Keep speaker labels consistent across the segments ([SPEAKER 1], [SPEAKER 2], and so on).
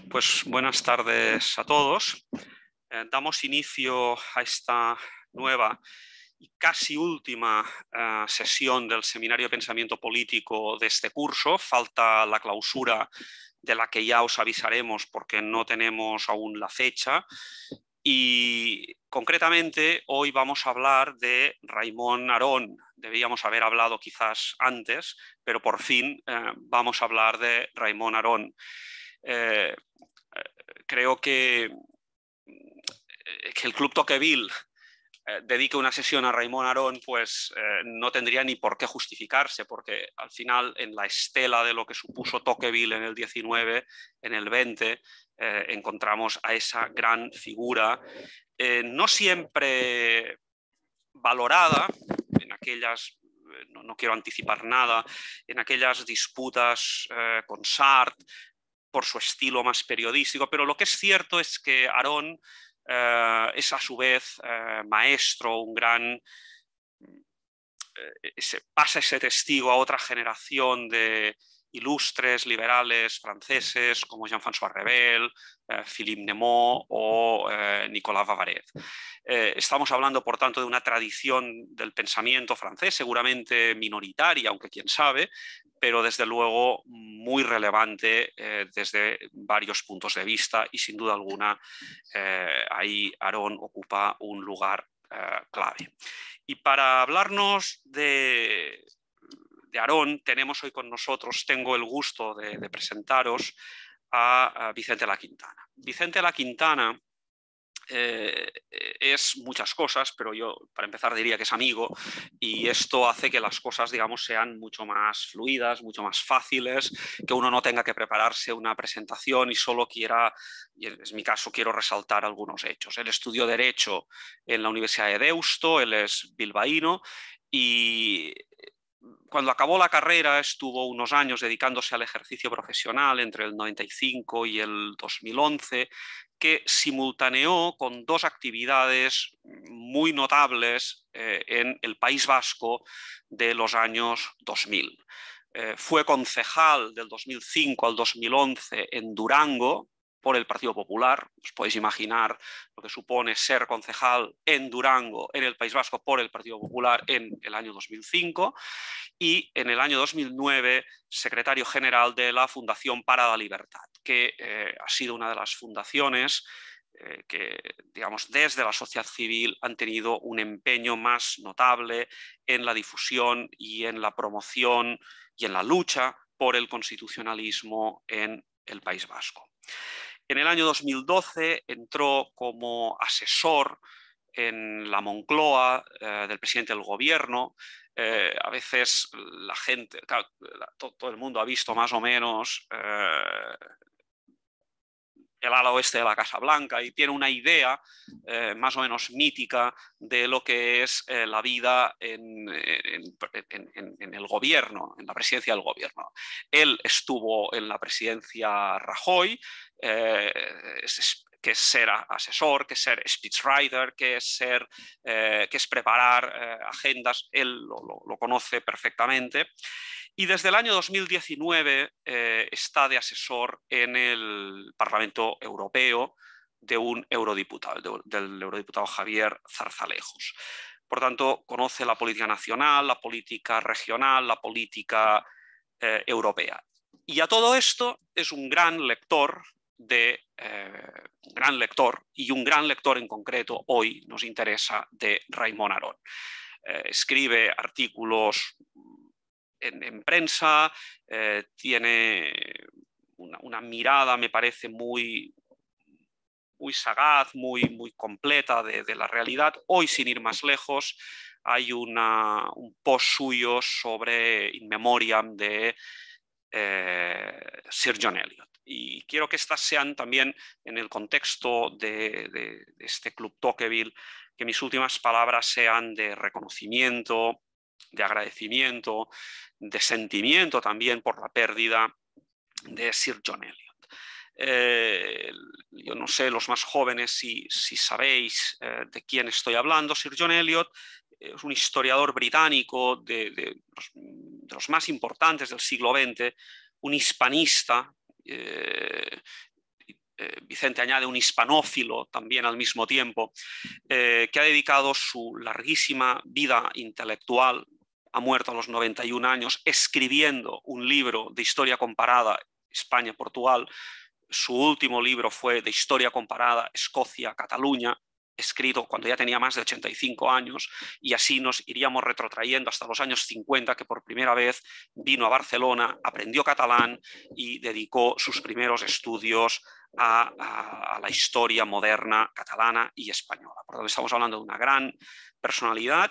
[SPEAKER 1] Pues buenas tardes a todos. Damos inicio a esta nueva y casi última sesión del Seminario de Pensamiento Político de este curso. Falta la clausura, de la que ya os avisaremos porque no tenemos aún la fecha. Y concretamente hoy vamos a hablar de Raimon Aron. Debíamos haber hablado quizás antes, pero por fin vamos a hablar de Raimon Aron. Creo que el Club Tocqueville dedique una sesión a Raimon Aron, pues no tendría ni por qué justificarse, porque al final, en la estela de lo que supuso Tocqueville en el 19, en el 20, encontramos a esa gran figura, no siempre valorada en aquellas, no quiero anticipar nada, en aquellas disputas con Sartre, por su estilo más periodístico, pero lo que es cierto es que Aron es a su vez maestro, un gran... pasa ese testigo a otra generación de ilustres liberales franceses como Jean-François Revel, Philippe Nemo o Nicolas Vavaret. Estamos hablando, por tanto, de una tradición del pensamiento francés, seguramente minoritaria, aunque quién sabe, pero desde luego muy relevante desde varios puntos de vista y sin duda alguna ahí Aron ocupa un lugar clave. Y para hablarnos de Aron, tenemos hoy con nosotros, tengo el gusto de presentaros a Vicente La Quintana. Vicente La Quintana es muchas cosas, pero yo para empezar diría que es amigo, y esto hace que las cosas, digamos, sean mucho más fluidas, mucho más fáciles, que uno no tenga que prepararse una presentación y solo quiera, y en mi caso quiero resaltar algunos hechos. Él estudió Derecho en la Universidad de Deusto, él es bilbaíno, y cuando acabó la carrera estuvo unos años dedicándose al ejercicio profesional entre el 95 y el 2011, que simultaneó con dos actividades muy notables en el País Vasco de los años 2000. Fue concejal del 2005 al 2011 en Durango por el Partido Popular. Os podéis imaginar lo que supone ser concejal en Durango, en el País Vasco, por el Partido Popular en el año 2005. Y en el año 2009 secretario general de la Fundación para la Libertad, que ha sido una de las fundaciones que, digamos, desde la sociedad civil han tenido un empeño más notable en la difusión y en la promoción y en la lucha por el constitucionalismo en el País Vasco. En el año 2012 entró como asesor en la Moncloa del presidente del gobierno. A veces la gente, claro, todo el mundo ha visto más o menos el ala oeste de la Casa Blanca y tiene una idea más o menos mítica de lo que es la vida en el gobierno, en la presidencia del gobierno. Él estuvo en la presidencia Rajoy, que es ser asesor, que es ser speechwriter, que es preparar agendas. Él lo conoce perfectamente. Y desde el año 2019 está de asesor en el Parlamento Europeo de un eurodiputado, del eurodiputado Javier Zarzalejos. Por tanto, conoce la política nacional, la política regional, la política europea. Y a todo esto es un gran lector y un gran lector en concreto hoy nos interesa de Raimon Aron. Escribe artículos en prensa, tiene una mirada, me parece, muy sagaz, muy completa de la realidad. Hoy, sin ir más lejos, hay un post suyo sobre In Memoriam de Sir John Eliot. Y quiero que estas sean también, en el contexto de este Club Tocqueville, que mis últimas palabras sean de reconocimiento, de agradecimiento, de sentimiento también por la pérdida de Sir John Eliot. Yo no sé, los más jóvenes, si sabéis de quién estoy hablando. Sir John Eliot es un historiador británico de los más importantes del siglo XX, un hispanista, Vicente añade un hispanófilo también al mismo tiempo, que ha dedicado su larguísima vida intelectual, ha muerto a los 91 años, escribiendo un libro de historia comparada España-Portugal. Su último libro fue de historia comparada Escocia-Cataluña, escrito cuando ya tenía más de 85 años, y así nos iríamos retrotrayendo hasta los años 50, que por primera vez vino a Barcelona, aprendió catalán y dedicó sus primeros estudios a la historia moderna catalana y española. Por lo tanto, estamos hablando de una gran personalidad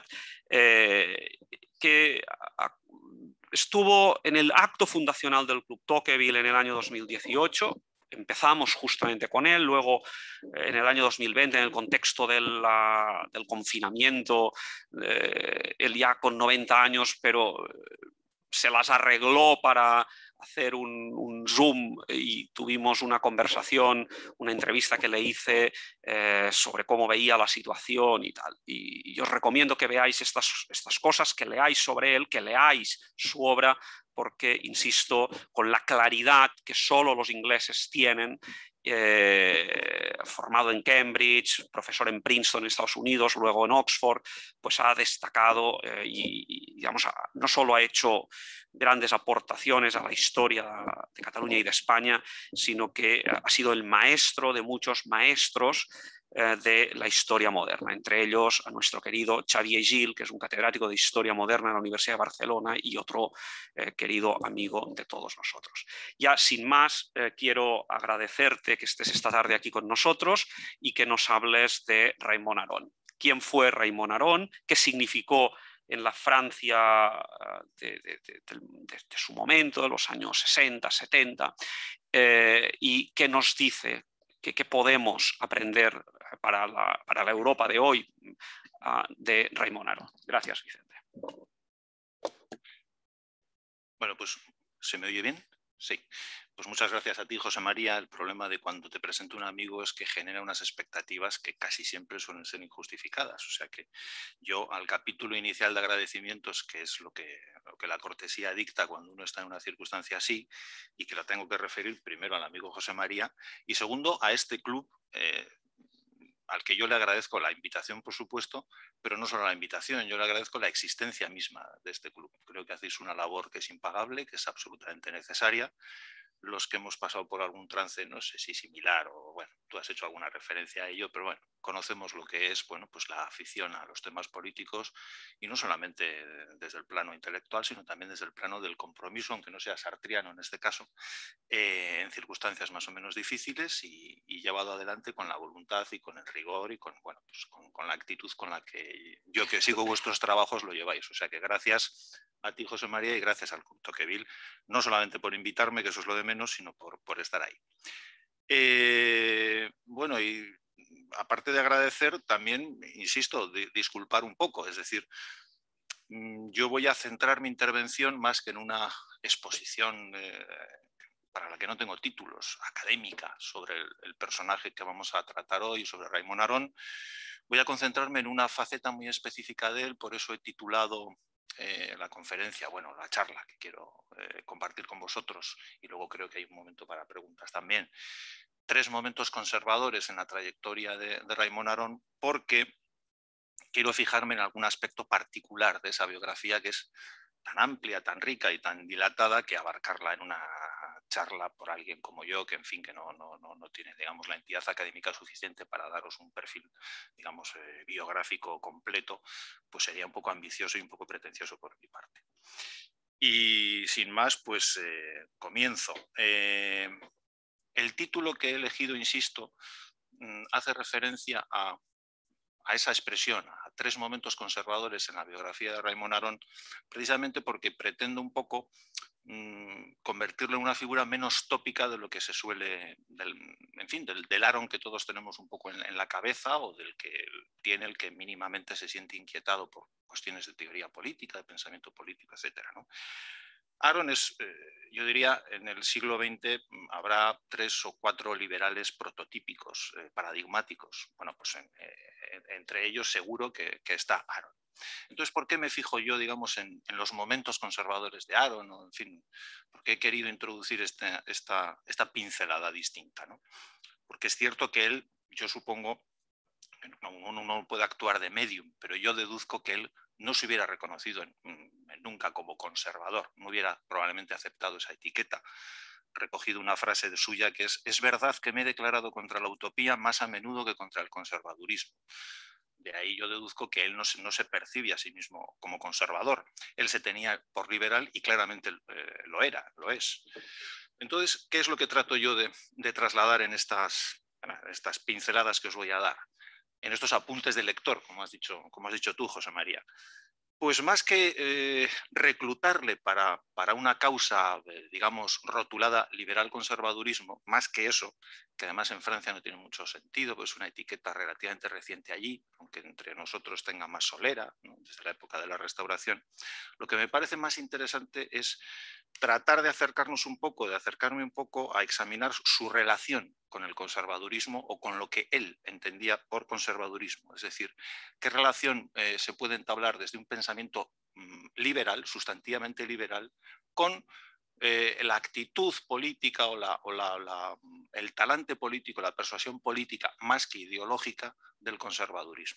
[SPEAKER 1] que estuvo en el acto fundacional del Club Tocqueville en el año 2018. Empezamos justamente con él, luego en el año 2020, en el contexto del confinamiento, él ya con 90 años, pero se las arregló para hacer un Zoom y tuvimos una conversación, una entrevista que le hice sobre cómo veía la situación y tal. Y os recomiendo que veáis estas cosas, que leáis sobre él, que leáis su obra, porque, insisto, con la claridad que solo los ingleses tienen, formado en Cambridge, profesor en Princeton, en Estados Unidos, luego en Oxford, pues ha destacado y digamos, no solo ha hecho grandes aportaciones a la historia de Cataluña y de España, sino que ha sido el maestro de muchos maestros de la historia moderna, entre ellos a nuestro querido Xavier Gil, que es un catedrático de Historia Moderna en la Universidad de Barcelona y otro querido amigo de todos nosotros. Ya sin más, quiero agradecerte que estés esta tarde aquí con nosotros y que nos hables de Raimon Aron. ¿Quién fue Raimon Aron? ¿Qué significó en la Francia de su momento, de los años 60, 70? ¿Y qué nos dice? ¿Qué podemos aprender para la Europa de hoy de Raimon Aron? Gracias, Vicente.
[SPEAKER 2] Bueno, pues, ¿se me oye bien? Sí. Pues muchas gracias a ti, José María. El problema de cuando te presenta un amigo es que genera unas expectativas que casi siempre suelen ser injustificadas. O sea que yo, al capítulo inicial de agradecimientos, que es lo que la cortesía dicta cuando uno está en una circunstancia así, y que la tengo que referir primero al amigo José María y segundo a este club, al que yo le agradezco la invitación, por supuesto, pero no solo la invitación, yo le agradezco la existencia misma de este club. Creo que hacéis una labor que es impagable, que es absolutamente necesaria. Los que hemos pasado por algún trance, no sé si similar o, bueno, tú has hecho alguna referencia a ello, pero bueno, conocemos lo que es, bueno, pues la afición a los temas políticos y no solamente desde el plano intelectual, sino también desde el plano del compromiso, aunque no sea sartriano en este caso, en circunstancias más o menos difíciles y llevado adelante con la voluntad y con el rigor y con, bueno, pues con la actitud con la que yo, que sigo vuestros trabajos, lo lleváis. O sea que gracias a ti, José María, y gracias al Club Tocqueville, no solamente por invitarme, que eso es lo de menos, sino por estar ahí. Bueno, y aparte de agradecer, también, insisto, disculpar un poco, es decir, yo voy a centrar mi intervención más que en una exposición para la que no tengo títulos, académica, sobre el personaje que vamos a tratar hoy, sobre Raimon Aron. Voy a concentrarme en una faceta muy específica de él, por eso he titulado la conferencia, bueno, la charla que quiero compartir con vosotros, y luego creo que hay un momento para preguntas también. 3 momentos conservadores en la trayectoria de Raimon Aron, porque quiero fijarme en algún aspecto particular de esa biografía que es tan amplia, tan rica y tan dilatada que abarcarla en una charla por alguien como yo, que en fin, que no tiene, digamos, la entidad académica suficiente para daros un perfil, digamos, biográfico completo, pues sería un poco ambicioso y un poco pretencioso por mi parte. Y sin más, pues comienzo. El título que he elegido, insisto, hace referencia a esa expresión, a 3 momentos conservadores en la biografía de Raimon Aron, precisamente porque pretendo un poco convertirlo en una figura menos tópica de lo que se suele, en fin, del Aron que todos tenemos un poco en la cabeza, o del que tiene el que mínimamente se siente inquietado por cuestiones de teoría política, de pensamiento político, etc., ¿no? Aron es, yo diría, en el siglo XX habrá 3 o 4 liberales prototípicos, paradigmáticos. Bueno, pues entre ellos seguro que está Aron. Entonces, ¿por qué me fijo yo, digamos, en los momentos conservadores de Aron? O, en fin, ¿por qué he querido introducir esta pincelada distinta, ¿no? porque es cierto que él, yo supongo, uno no puede actuar de medium, pero yo deduzco que él no se hubiera reconocido nunca como conservador, no hubiera probablemente aceptado esa etiqueta. Recogido una frase de suya que es verdad que me he declarado contra la utopía más a menudo que contra el conservadurismo. De ahí yo deduzco que él no se percibe a sí mismo como conservador. Él se tenía por liberal y claramente lo es. Entonces, ¿qué es lo que trato yo de trasladar en estas pinceladas que os voy a dar? En estos apuntes del lector, como has dicho tú, José María. Pues más que reclutarle para una causa, digamos, rotulada liberal-conservadurismo, más que eso, que además en Francia no tiene mucho sentido, pues es una etiqueta relativamente reciente allí, aunque entre nosotros tenga más solera, ¿no?, desde la época de la Restauración, lo que me parece más interesante es tratar de acercarme un poco a examinar su relación con el conservadurismo o con lo que él entendía por conservadurismo. Es decir, qué relación se puede entablar desde un pensamiento liberal, sustantivamente liberal, con la actitud política o el talante político, la persuasión política más que ideológica del conservadurismo.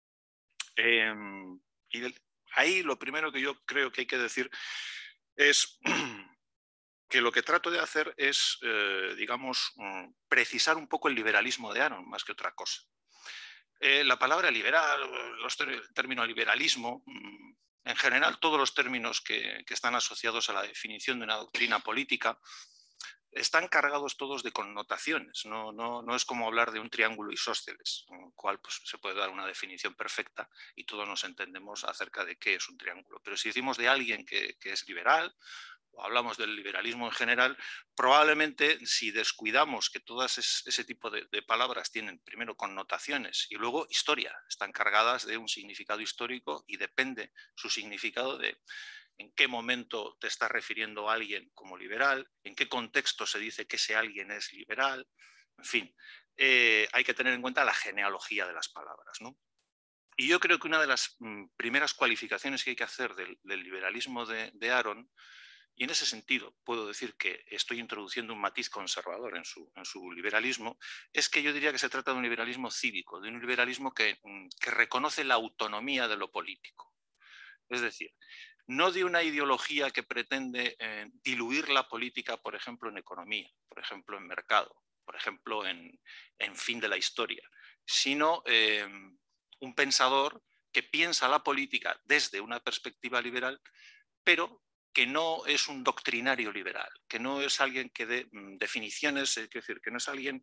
[SPEAKER 2] Y ahí lo primero que yo creo que hay que decir es que lo que trato de hacer es, digamos, precisar un poco el liberalismo de Aron, más que otra cosa. La palabra liberal, el término liberalismo, en general todos los términos que están asociados a la definición de una doctrina política están cargados todos de connotaciones. No es como hablar de un triángulo isósceles, con el cual pues, se puede dar una definición perfecta y todos nos entendemos acerca de qué es un triángulo. Pero si decimos de alguien que es liberal, o hablamos del liberalismo en general, probablemente si descuidamos que todas ese tipo de palabras tienen primero connotaciones y luego historia, están cargadas de un significado histórico y depende su significado de en qué momento te está refiriendo a alguien como liberal, en qué contexto se dice que ese alguien es liberal, en fin, hay que tener en cuenta la genealogía de las palabras, ¿no? Y yo creo que una de las primeras cualificaciones que hay que hacer del liberalismo de Aron, y en ese sentido puedo decir que estoy introduciendo un matiz conservador en su liberalismo, es que yo diría que se trata de un liberalismo cívico, de un liberalismo que reconoce la autonomía de lo político. Es decir, no de una ideología que pretende diluir la política, por ejemplo, en economía, por ejemplo, en mercado, por ejemplo, en fin de la historia, sino un pensador que piensa la política desde una perspectiva liberal, pero que no es un doctrinario liberal, que no es alguien que dé definiciones, es decir, que no es alguien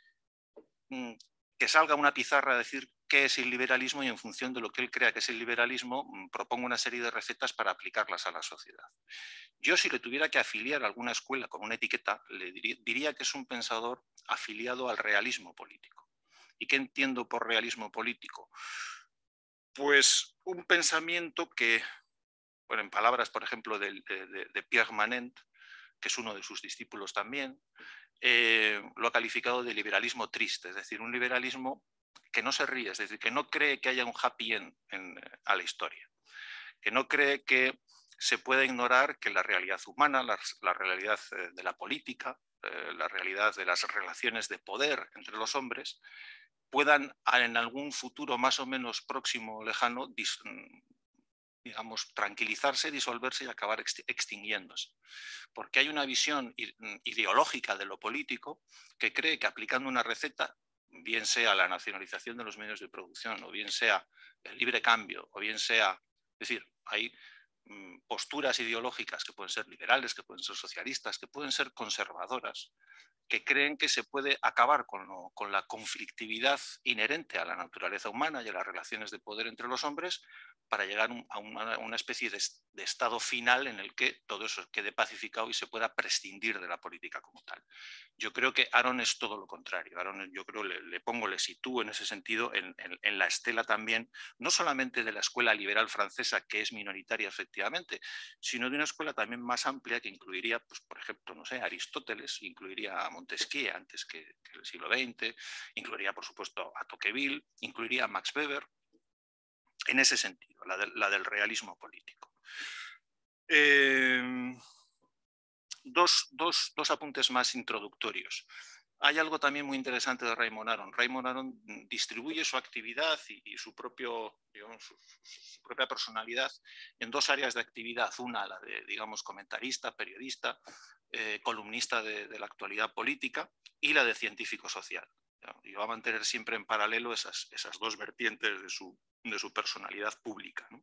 [SPEAKER 2] que salga a una pizarra a decir qué es el liberalismo y en función de lo que él crea que es el liberalismo proponga una serie de recetas para aplicarlas a la sociedad. Yo si le tuviera que afiliar a alguna escuela con una etiqueta, le diría que es un pensador afiliado al realismo político. ¿Y qué entiendo por realismo político? Pues un pensamiento que, bueno, en palabras, por ejemplo, de Pierre Manent, que es uno de sus discípulos también, lo ha calificado de liberalismo triste, es decir, un liberalismo que no se ríe, es decir, que no cree que haya un happy end a la historia, que no cree que se pueda ignorar que la realidad humana, la realidad de la política, la realidad de las relaciones de poder entre los hombres, puedan en algún futuro más o menos próximo o lejano digamos, tranquilizarse, disolverse y acabar extinguiéndose. Porque hay una visión ideológica de lo político que cree que aplicando una receta, bien sea la nacionalización de los medios de producción, o bien sea el libre cambio, o bien sea, es decir, hay posturas ideológicas que pueden ser liberales, que pueden ser socialistas, que pueden ser conservadoras, que creen que se puede acabar con la conflictividad inherente a la naturaleza humana y a las relaciones de poder entre los hombres para llegar a una especie de estado final en el que todo eso quede pacificado y se pueda prescindir de la política como tal. Yo creo que Aron es todo lo contrario. Aron, yo creo, le sitúo en ese sentido en la estela también, no solamente de la escuela liberal francesa, que es minoritaria efectivamente, sino de una escuela también más amplia que incluiría, pues, por ejemplo, no sé, Aristóteles, incluiría a Montesquieu antes que el siglo XX, incluiría, por supuesto, a Tocqueville, incluiría a Max Weber, en ese sentido, la del realismo político. Dos apuntes más introductorios. Hay algo también muy interesante de Raymond Aron. Raymond Aron distribuye su actividad y su propia personalidad en dos áreas de actividad. Una, la de, digamos, comentarista, periodista, columnista de la actualidad política, y la de científico social. Y va a mantener siempre en paralelo esas dos vertientes de su personalidad pública, ¿no?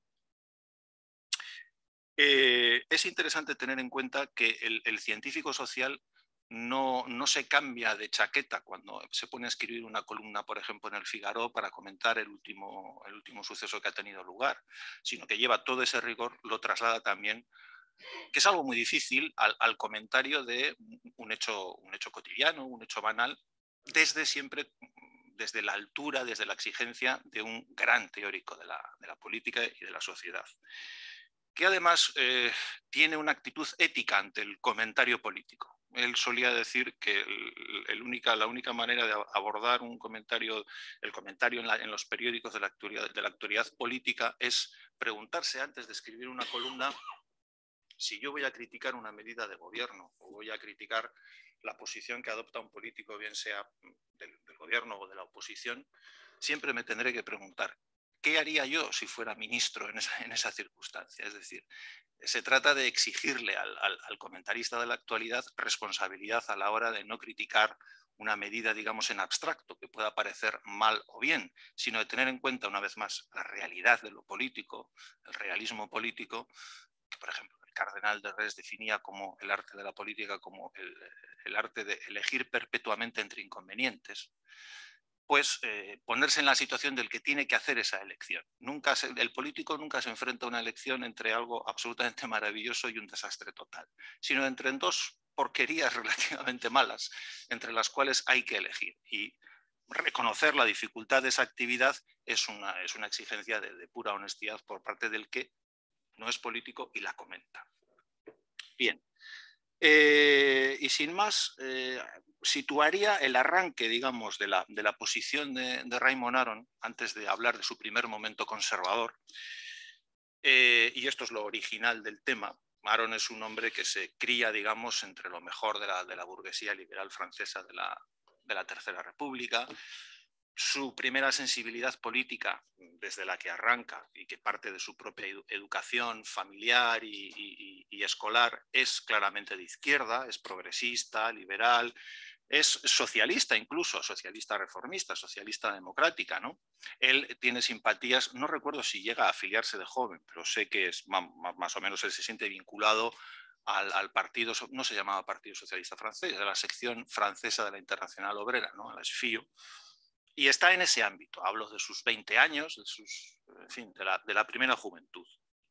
[SPEAKER 2] Es interesante tener en cuenta que el científico social no se cambia de chaqueta cuando se pone a escribir una columna, por ejemplo, en el Figaro para comentar el último suceso que ha tenido lugar, sino que lleva todo ese rigor, lo traslada también, que es algo muy difícil, al comentario de un hecho cotidiano, un hecho banal, desde la altura, desde la exigencia de un gran teórico de la política y de la sociedad, que además tiene una actitud ética ante el comentario político. Él solía decir que la única manera de abordar un comentario, el comentario en los periódicos de la actualidad política, es preguntarse antes de escribir una columna si yo voy a criticar una medida de gobierno o voy a criticar la posición que adopta un político, bien sea del gobierno o de la oposición, siempre me tendré que preguntar, ¿qué haría yo si fuera ministro en esa circunstancia? Es decir, se trata de exigirle al comentarista de la actualidad responsabilidad a la hora de no criticar una medida, digamos, en abstracto, que pueda parecer mal o bien, sino de tener en cuenta, una vez más, la realidad de lo político, el realismo político, que, por ejemplo, el cardenal de Retz definía como el arte de la política como el arte de elegir perpetuamente entre inconvenientes. Pues ponerse en la situación del que tiene que hacer esa elección. El político nunca se enfrenta a una elección entre algo absolutamente maravilloso y un desastre total, sino entre dos porquerías relativamente malas, entre las cuales hay que elegir. Y reconocer la dificultad de esa actividad es una exigencia de pura honestidad por parte del que no es político y la comenta. Bien. Y sin más, situaría el arranque, digamos, de la posición de Raymond Aron, antes de hablar de su primer momento conservador, y esto es lo original del tema. Aron es un hombre que se cría, digamos, entre lo mejor de la burguesía liberal francesa de la Tercera República. Su primera sensibilidad política, desde la que arranca y que parte de su propia educación familiar y escolar, es claramente de izquierda, es progresista, liberal, es socialista incluso, socialista reformista, socialista democrática, ¿no? Él tiene simpatías, no recuerdo si llega a afiliarse de joven, pero sé que es más o menos él se siente vinculado al partido, no se llamaba Partido Socialista Francés, de la sección francesa de la Internacional Obrera, ¿no? A la SFIO. Y está en ese ámbito. Hablo de sus 20 años, en fin, de la primera juventud.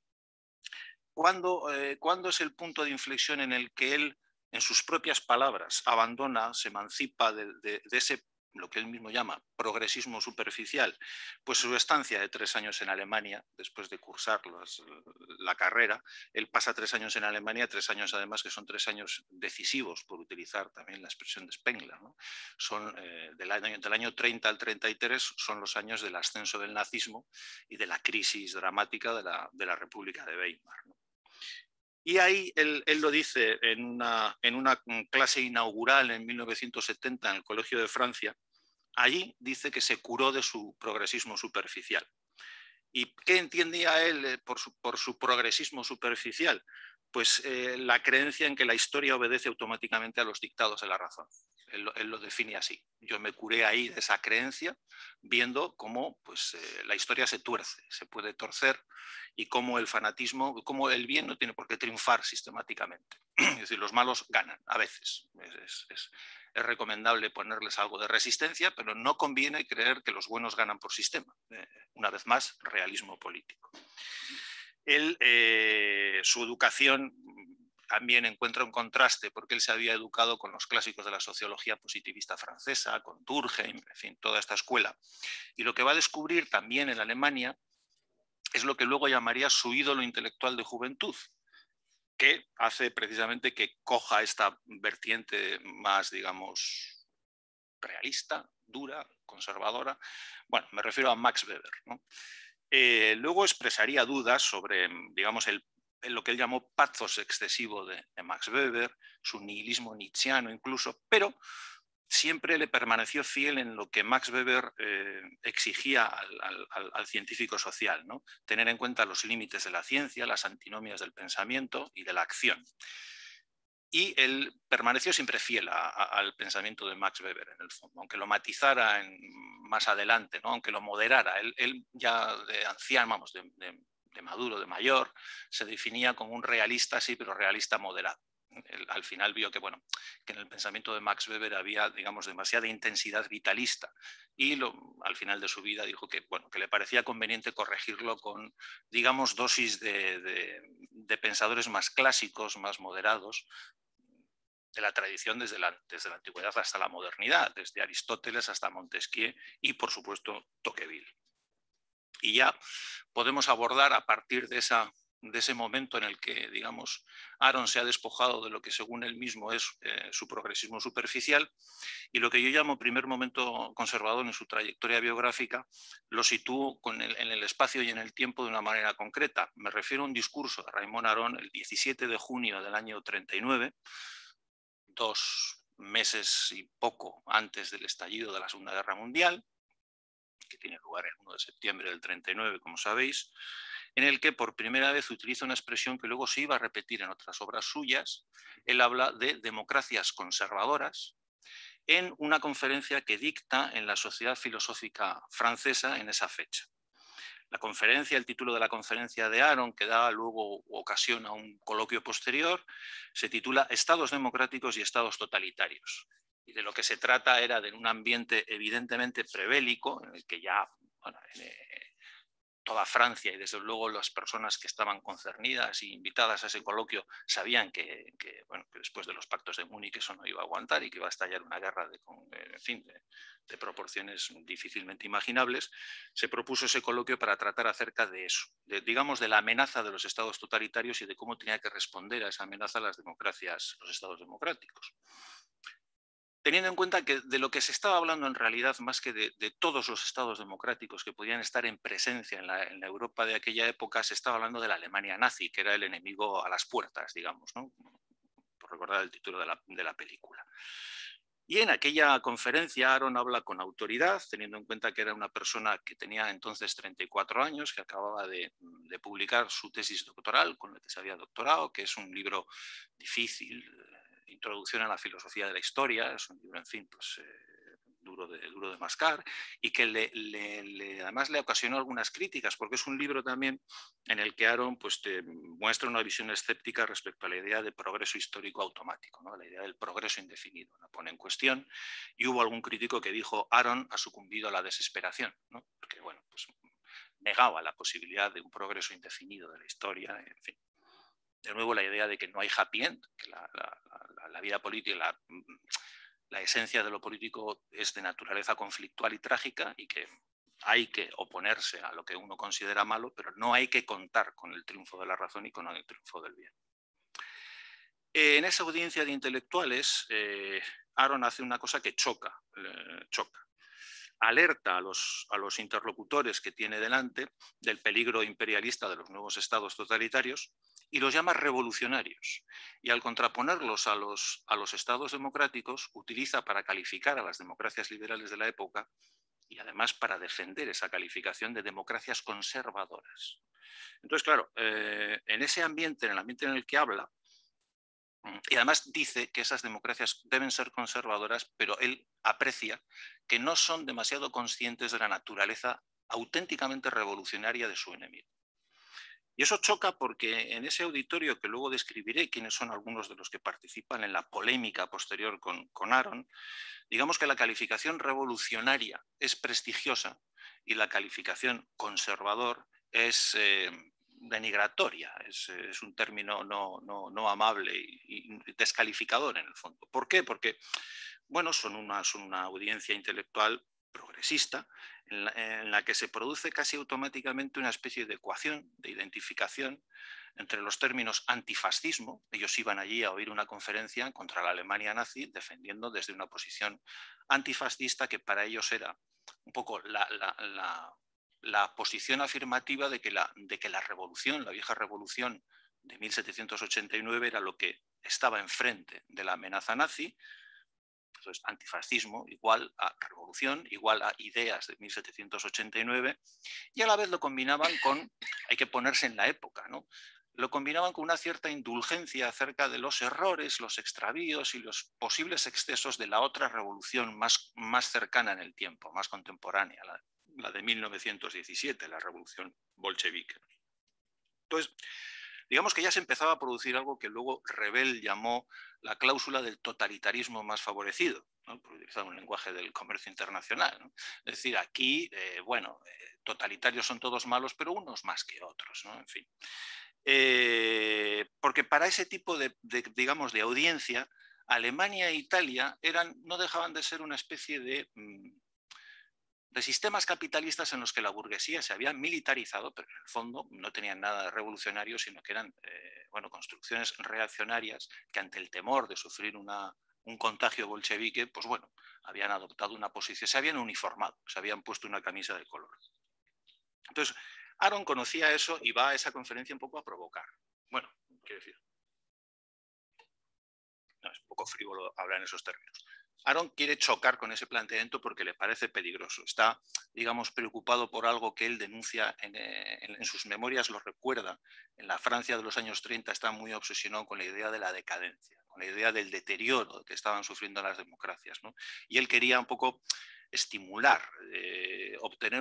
[SPEAKER 2] ¿Cuándo es el punto de inflexión en el que él, en sus propias palabras, abandona, se emancipa de ese, lo que él mismo llama, progresismo superficial? Pues su estancia de 3 años en Alemania, después de cursar la carrera, él pasa 3 años en Alemania, 3 años además que son 3 años decisivos, por utilizar también la expresión de Spengler, ¿no? Son del año 30 al 33, son los años del ascenso del nazismo y de la crisis dramática de la República de Weimar, ¿no? Y ahí él lo dice en una clase inaugural en 1970 en el Colegio de Francia. Allí dice que se curó de su progresismo superficial. ¿Y qué entendía él por su progresismo superficial? Pues la creencia en que la historia obedece automáticamente a los dictados de la razón. Él lo define así. Yo me curé ahí de esa creencia, viendo cómo pues, la historia se tuerce, se puede torcer, y cómo el fanatismo, cómo el bien no tiene por qué triunfar sistemáticamente. Es decir, los malos ganan a veces. Es recomendable ponerles algo de resistencia, pero no conviene creer que los buenos ganan por sistema. Una vez más, realismo político. Él, su educación también encuentra un contraste porque él se había educado con los clásicos de la sociología positivista francesa, con Durkheim, en fin, toda esta escuela. Y lo que va a descubrir también en Alemania es lo que luego llamaría su ídolo intelectual de juventud, que hace precisamente que coja esta vertiente más, digamos, realista, dura, conservadora. Bueno, me refiero a Max Weber, ¿no? Luego expresaría dudas sobre, digamos, lo que él llamó pathos excesivo de Max Weber, su nihilismo nietzscheano incluso, pero siempre le permaneció fiel en lo que Max Weber exigía al científico social, ¿no? Tener en cuenta los límites de la ciencia, las antinomias del pensamiento y de la acción. Y él permaneció siempre fiel al pensamiento de Max Weber, en el fondo, aunque lo matizara más adelante, ¿no? Aunque lo moderara. Él ya de anciano, vamos, de maduro, de mayor, se definía como un realista, sí, pero realista moderado. Él, al final vio que, bueno, que en el pensamiento de Max Weber había, digamos, demasiada intensidad vitalista y al final de su vida dijo que, bueno, que le parecía conveniente corregirlo con, digamos, dosis de pensadores más clásicos, más moderados, de la tradición desde la antigüedad hasta la modernidad, desde Aristóteles hasta Montesquieu y, por supuesto, Tocqueville. Y ya podemos abordar a partir de ese momento en el que, digamos, Aron se ha despojado de lo que según él mismo es su progresismo superficial, y lo que yo llamo primer momento conservador en su trayectoria biográfica lo sitúo en el espacio y en el tiempo de una manera concreta. Me refiero a un discurso de Raymond Aron el 17 de junio del año 39, 2 meses y poco antes del estallido de la Segunda Guerra Mundial, que tiene lugar el 1 de septiembre del 39, como sabéis, en el que por primera vez utiliza una expresión que luego se iba a repetir en otras obras suyas. Él habla de democracias conservadoras en una conferencia que dicta en la Sociedad Filosófica Francesa en esa fecha. La conferencia, el título de la conferencia de Aron, que da luego ocasión a un coloquio posterior, se titula Estados democráticos y Estados totalitarios. Y de lo que se trata era de un ambiente evidentemente prebélico, en el que ya, bueno, toda Francia y desde luego las personas que estaban concernidas e invitadas a ese coloquio sabían que después de los pactos de Múnich eso no iba a aguantar y que iba a estallar una guerra de proporciones difícilmente imaginables. Se propuso ese coloquio para tratar acerca de eso, digamos, de la amenaza de los estados totalitarios y de cómo tenía que responder a esa amenaza las democracias, los estados democráticos. Teniendo en cuenta que de lo que se estaba hablando en realidad, más que de todos los estados democráticos que podían estar en presencia en la Europa de aquella época, se estaba hablando de la Alemania nazi, que era el enemigo a las puertas, digamos, ¿no? Por recordar el título de la película. Y en aquella conferencia Aron habla con autoridad, teniendo en cuenta que era una persona que tenía entonces 34 años, que acababa de publicar su tesis doctoral, con la que se había doctorado, que es un libro difícil, Introducción a la filosofía de la historia, es un libro, en fin, pues duro de mascar, y que además le ocasionó algunas críticas, porque es un libro también en el que Aron pues, te muestra una visión escéptica respecto a la idea de progreso histórico automático, ¿no? La idea del progreso indefinido, la pone en cuestión, y hubo algún crítico que dijo Aron ha sucumbido a la desesperación, ¿no? Porque bueno, pues negaba la posibilidad de un progreso indefinido de la historia, en fin. De nuevo, la idea de que no hay happy end, que la vida política, la esencia de lo político es de naturaleza conflictual y trágica y que hay que oponerse a lo que uno considera malo, pero no hay que contar con el triunfo de la razón y con el triunfo del bien. En esa audiencia de intelectuales, Aron hace una cosa que choca. Alerta a los interlocutores que tiene delante del peligro imperialista de los nuevos estados totalitarios y los llama revolucionarios. Y al contraponerlos a los estados democráticos, utiliza para calificar a las democracias liberales de la época y además para defender esa calificación de democracias conservadoras. Entonces, claro, en ese ambiente, en el ambiente en el que habla, y además dice que esas democracias deben ser conservadoras, pero él aprecia que no son demasiado conscientes de la naturaleza auténticamente revolucionaria de su enemigo. Y eso choca porque en ese auditorio, que luego describiré quiénes son algunos de los que participan en la polémica posterior con Aron, digamos que la calificación revolucionaria es prestigiosa y la calificación conservador es denigratoria, es un término no amable y descalificador en el fondo. ¿Por qué? Porque bueno, son una audiencia intelectual progresista en la que se produce casi automáticamente una especie de ecuación, de identificación entre los términos antifascismo. Ellos iban allí a oír una conferencia contra la Alemania nazi defendiendo desde una posición antifascista que para ellos era un poco la posición afirmativa de que la revolución, la vieja revolución de 1789 era lo que estaba enfrente de la amenaza nazi, Entonces, antifascismo igual a revolución, igual a ideas de 1789, y a la vez lo combinaban con, hay que ponerse en la época, ¿no? Lo combinaban con una cierta indulgencia acerca de los errores, los extravíos y los posibles excesos de la otra revolución más cercana en el tiempo, más contemporánea, la de 1917, la revolución bolchevique. Entonces, digamos que ya se empezaba a producir algo que luego Rebel llamó la cláusula del totalitarismo más favorecido, ¿no? Por utilizar un lenguaje del comercio internacional, ¿no? Es decir, aquí, totalitarios son todos malos, pero unos más que otros, ¿no? En fin. Porque para ese tipo digamos, de audiencia, Alemania e Italia no dejaban de ser una especie de sistemas capitalistas en los que la burguesía se había militarizado, pero en el fondo no tenían nada de revolucionario, sino que eran construcciones reaccionarias que ante el temor de sufrir un contagio bolchevique, pues bueno, habían adoptado una posición, se habían uniformado, se habían puesto una camisa de color. Entonces, Aaron conocía eso y va a esa conferencia un poco a provocar. Bueno, quiero decir, no, es un poco frívolo hablar en esos términos. Aaron quiere chocar con ese planteamiento porque le parece peligroso. Está, digamos, preocupado por algo que él denuncia en sus memorias, lo recuerda. En la Francia de los años 30 está muy obsesionado con la idea de la decadencia, con la idea del deterioro que estaban sufriendo las democracias, ¿no? Y él quería un poco estimular, obtener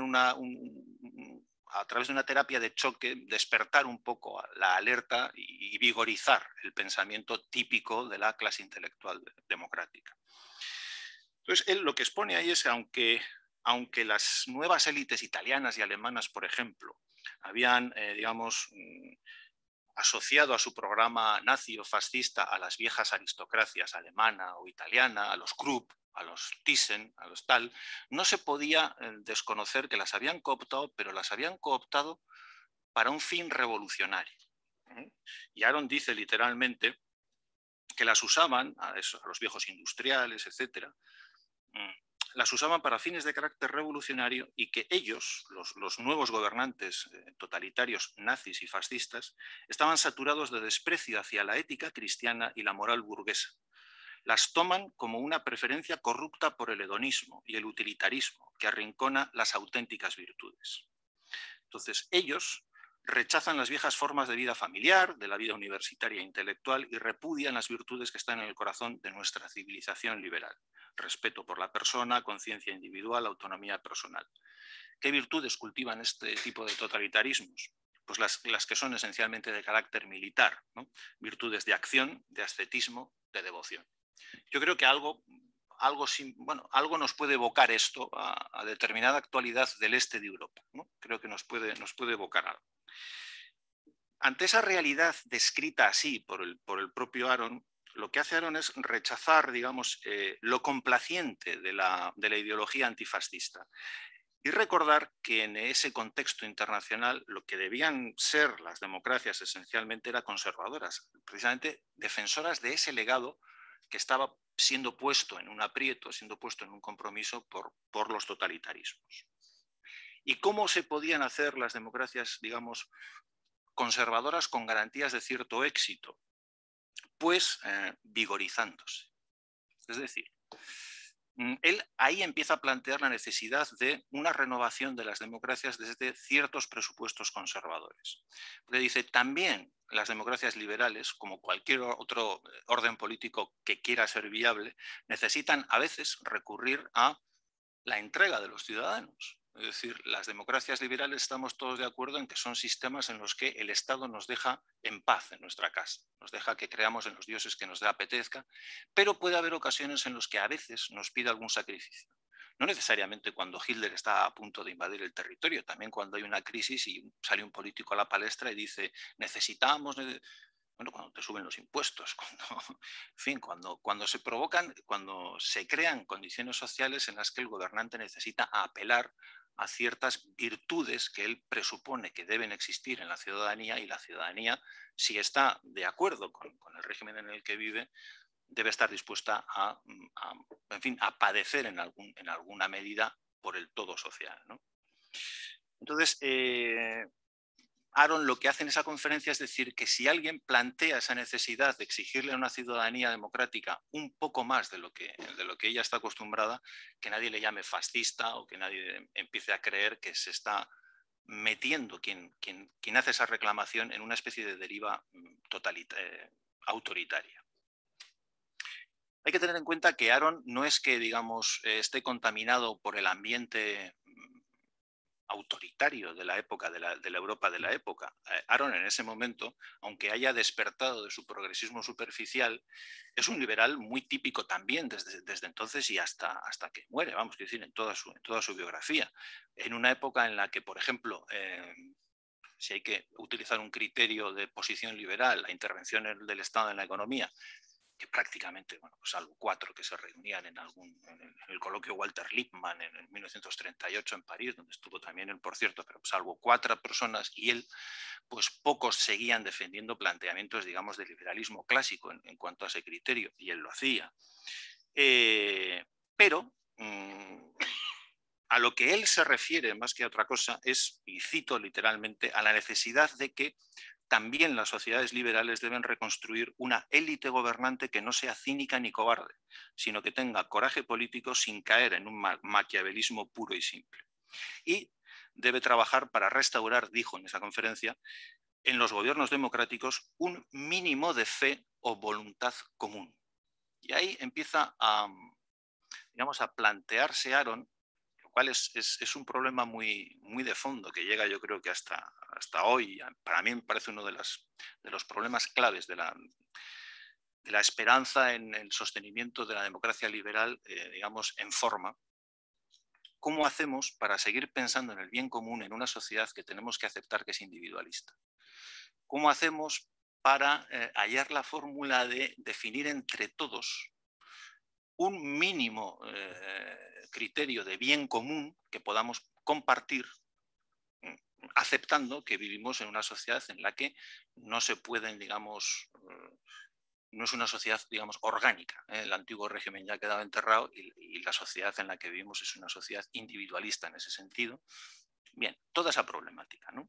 [SPEAKER 2] a través de una terapia de choque, despertar un poco la alerta y vigorizar el pensamiento típico de la clase intelectual democrática. Entonces, él lo que expone ahí es que aunque las nuevas élites italianas y alemanas, por ejemplo, habían, digamos, asociado a su programa nazi o fascista a las viejas aristocracias alemana o italiana, a los Krupp, a los Thyssen, a los tal, no se podía desconocer que las habían cooptado, pero las habían cooptado para un fin revolucionario. Y Aaron dice literalmente que las usaban, a los viejos industriales, etcétera, las usaban para fines de carácter revolucionario y que ellos, los nuevos gobernantes totalitarios nazis y fascistas, estaban saturados de desprecio hacia la ética cristiana y la moral burguesa. Las toman como una preferencia corrupta por el hedonismo y el utilitarismo que arrincona las auténticas virtudes. Entonces, ellos rechazan las viejas formas de vida familiar, de la vida universitaria e intelectual y repudian las virtudes que están en el corazón de nuestra civilización liberal. Respeto por la persona, conciencia individual, autonomía personal. ¿Qué virtudes cultivan este tipo de totalitarismos? Pues las que son esencialmente de carácter militar, ¿no? Virtudes de acción, de ascetismo, de devoción. Yo creo que algo nos puede evocar esto a determinada actualidad del este de Europa, ¿no? Creo que nos puede evocar algo. Ante esa realidad descrita así por el propio Aaron, lo que hace Aaron es rechazar, digamos, lo complaciente de la ideología antifascista y recordar que en ese contexto internacional lo que debían ser las democracias esencialmente eran conservadoras, precisamente defensoras de ese legado que estaba siendo puesto en un aprieto, siendo puesto en un compromiso por los totalitarismos. ¿Y cómo se podían hacer las democracias, digamos, conservadoras con garantías de cierto éxito? Pues vigorizándose. Es decir, él ahí empieza a plantear la necesidad de una renovación de las democracias desde ciertos presupuestos conservadores. Porque dice, también las democracias liberales, como cualquier otro orden político que quiera ser viable, necesitan a veces recurrir a la entrega de los ciudadanos. Es decir, las democracias liberales estamos todos de acuerdo en que son sistemas en los que el Estado nos deja en paz en nuestra casa, nos deja que creamos en los dioses que nos apetezca, pero puede haber ocasiones en las que a veces nos pide algún sacrificio. No necesariamente cuando Hitler está a punto de invadir el territorio, también cuando hay una crisis y sale un político a la palestra y dice necesitamos... Bueno, cuando te suben los impuestos, cuando se provocan, cuando se crean condiciones sociales en las que el gobernante necesita apelar a ciertas virtudes que él presupone que deben existir en la ciudadanía, y la ciudadanía, si está de acuerdo con el régimen en el que vive, debe estar dispuesta a padecer en alguna medida por el todo social, ¿no? Entonces, Aaron lo que hace en esa conferencia es decir que si alguien plantea esa necesidad de exigirle a una ciudadanía democrática un poco más de lo que ella está acostumbrada, que nadie le llame fascista o que nadie empiece a creer que se está metiendo quien hace esa reclamación en una especie de deriva autoritaria. Hay que tener en cuenta que Aaron no es que, digamos, esté contaminado por el ambiente autoritario de la época, de la Europa de la época. Aaron en ese momento, aunque haya despertado de su progresismo superficial, es un liberal muy típico también desde entonces y hasta que muere, vamos a decir, en toda su biografía. En una época en la que, por ejemplo, si hay que utilizar un criterio de posición liberal, la intervención del Estado en la economía, que prácticamente, bueno, pues salvo 4 que se reunían en el coloquio Walter Lippmann en 1938 en París, donde estuvo también él, por cierto, pero salvo 4 personas y él, pues pocos seguían defendiendo planteamientos, digamos, de liberalismo clásico en cuanto a ese criterio, y él lo hacía. Pero a lo que él se refiere, más que a otra cosa, es, y cito literalmente, a la necesidad de que también las sociedades liberales deben reconstruir una élite gobernante que no sea cínica ni cobarde, sino que tenga coraje político sin caer en un maquiavelismo puro y simple. Y debe trabajar para restaurar, dijo en esa conferencia, en los gobiernos democráticos un mínimo de fe o voluntad común. Y ahí empieza a plantearse Aaron, lo cual es un problema muy de fondo que llega, yo creo que hasta hoy. Para mí me parece uno de los problemas claves de la esperanza en el sostenimiento de la democracia liberal, digamos, en forma. ¿Cómo hacemos para seguir pensando en el bien común en una sociedad que tenemos que aceptar que es individualista? ¿Cómo hacemos para hallar la fórmula de definir entre todos un mínimo criterio de bien común que podamos compartir, aceptando que vivimos en una sociedad en la que no se pueden, digamos, no es una sociedad, digamos, orgánica. El antiguo régimen ya ha quedado enterrado y la sociedad en la que vivimos es una sociedad individualista en ese sentido. Bien, toda esa problemática, ¿no?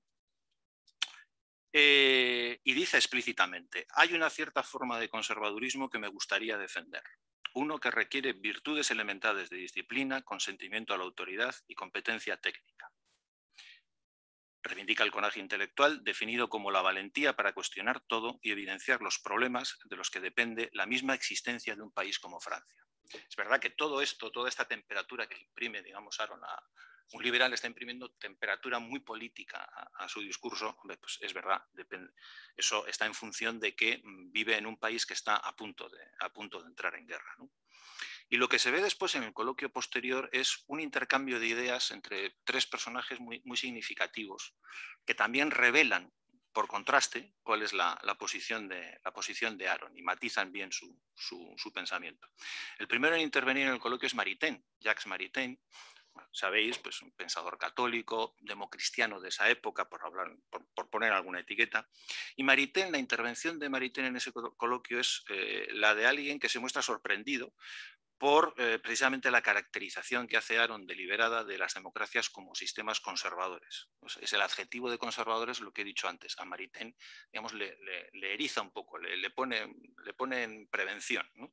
[SPEAKER 2] Y dice explícitamente, hay una cierta forma de conservadurismo que me gustaría defender. Uno que requiere virtudes elementales de disciplina, consentimiento a la autoridad y competencia técnica. Reivindica el coraje intelectual, definido como la valentía para cuestionar todo y evidenciar los problemas de los que depende la misma existencia de un país como Francia. Es verdad que todo esto, toda esta temperatura que imprime, digamos, Aaron, un liberal está imprimiendo temperatura muy política a su discurso. Hombre, pues es verdad, eso está en función de que vive en un país que está a punto de entrar en guerra, ¿no? Y lo que se ve después en el coloquio posterior es un intercambio de ideas entre 3 personajes muy significativos, que también revelan, por contraste, cuál es la posición de Aaron y matizan bien su pensamiento. El primero en intervenir en el coloquio es Maritain, Jacques Maritain. Sabéis, pues un pensador católico, democristiano de esa época, por poner alguna etiqueta. Y Maritain, la intervención de Maritain en ese coloquio es la de alguien que se muestra sorprendido por precisamente la caracterización que hace Aaron deliberada de las democracias como sistemas conservadores. Pues es el adjetivo de conservadores lo que he dicho antes. A Maritain, digamos, le eriza un poco, le pone en prevención, ¿no?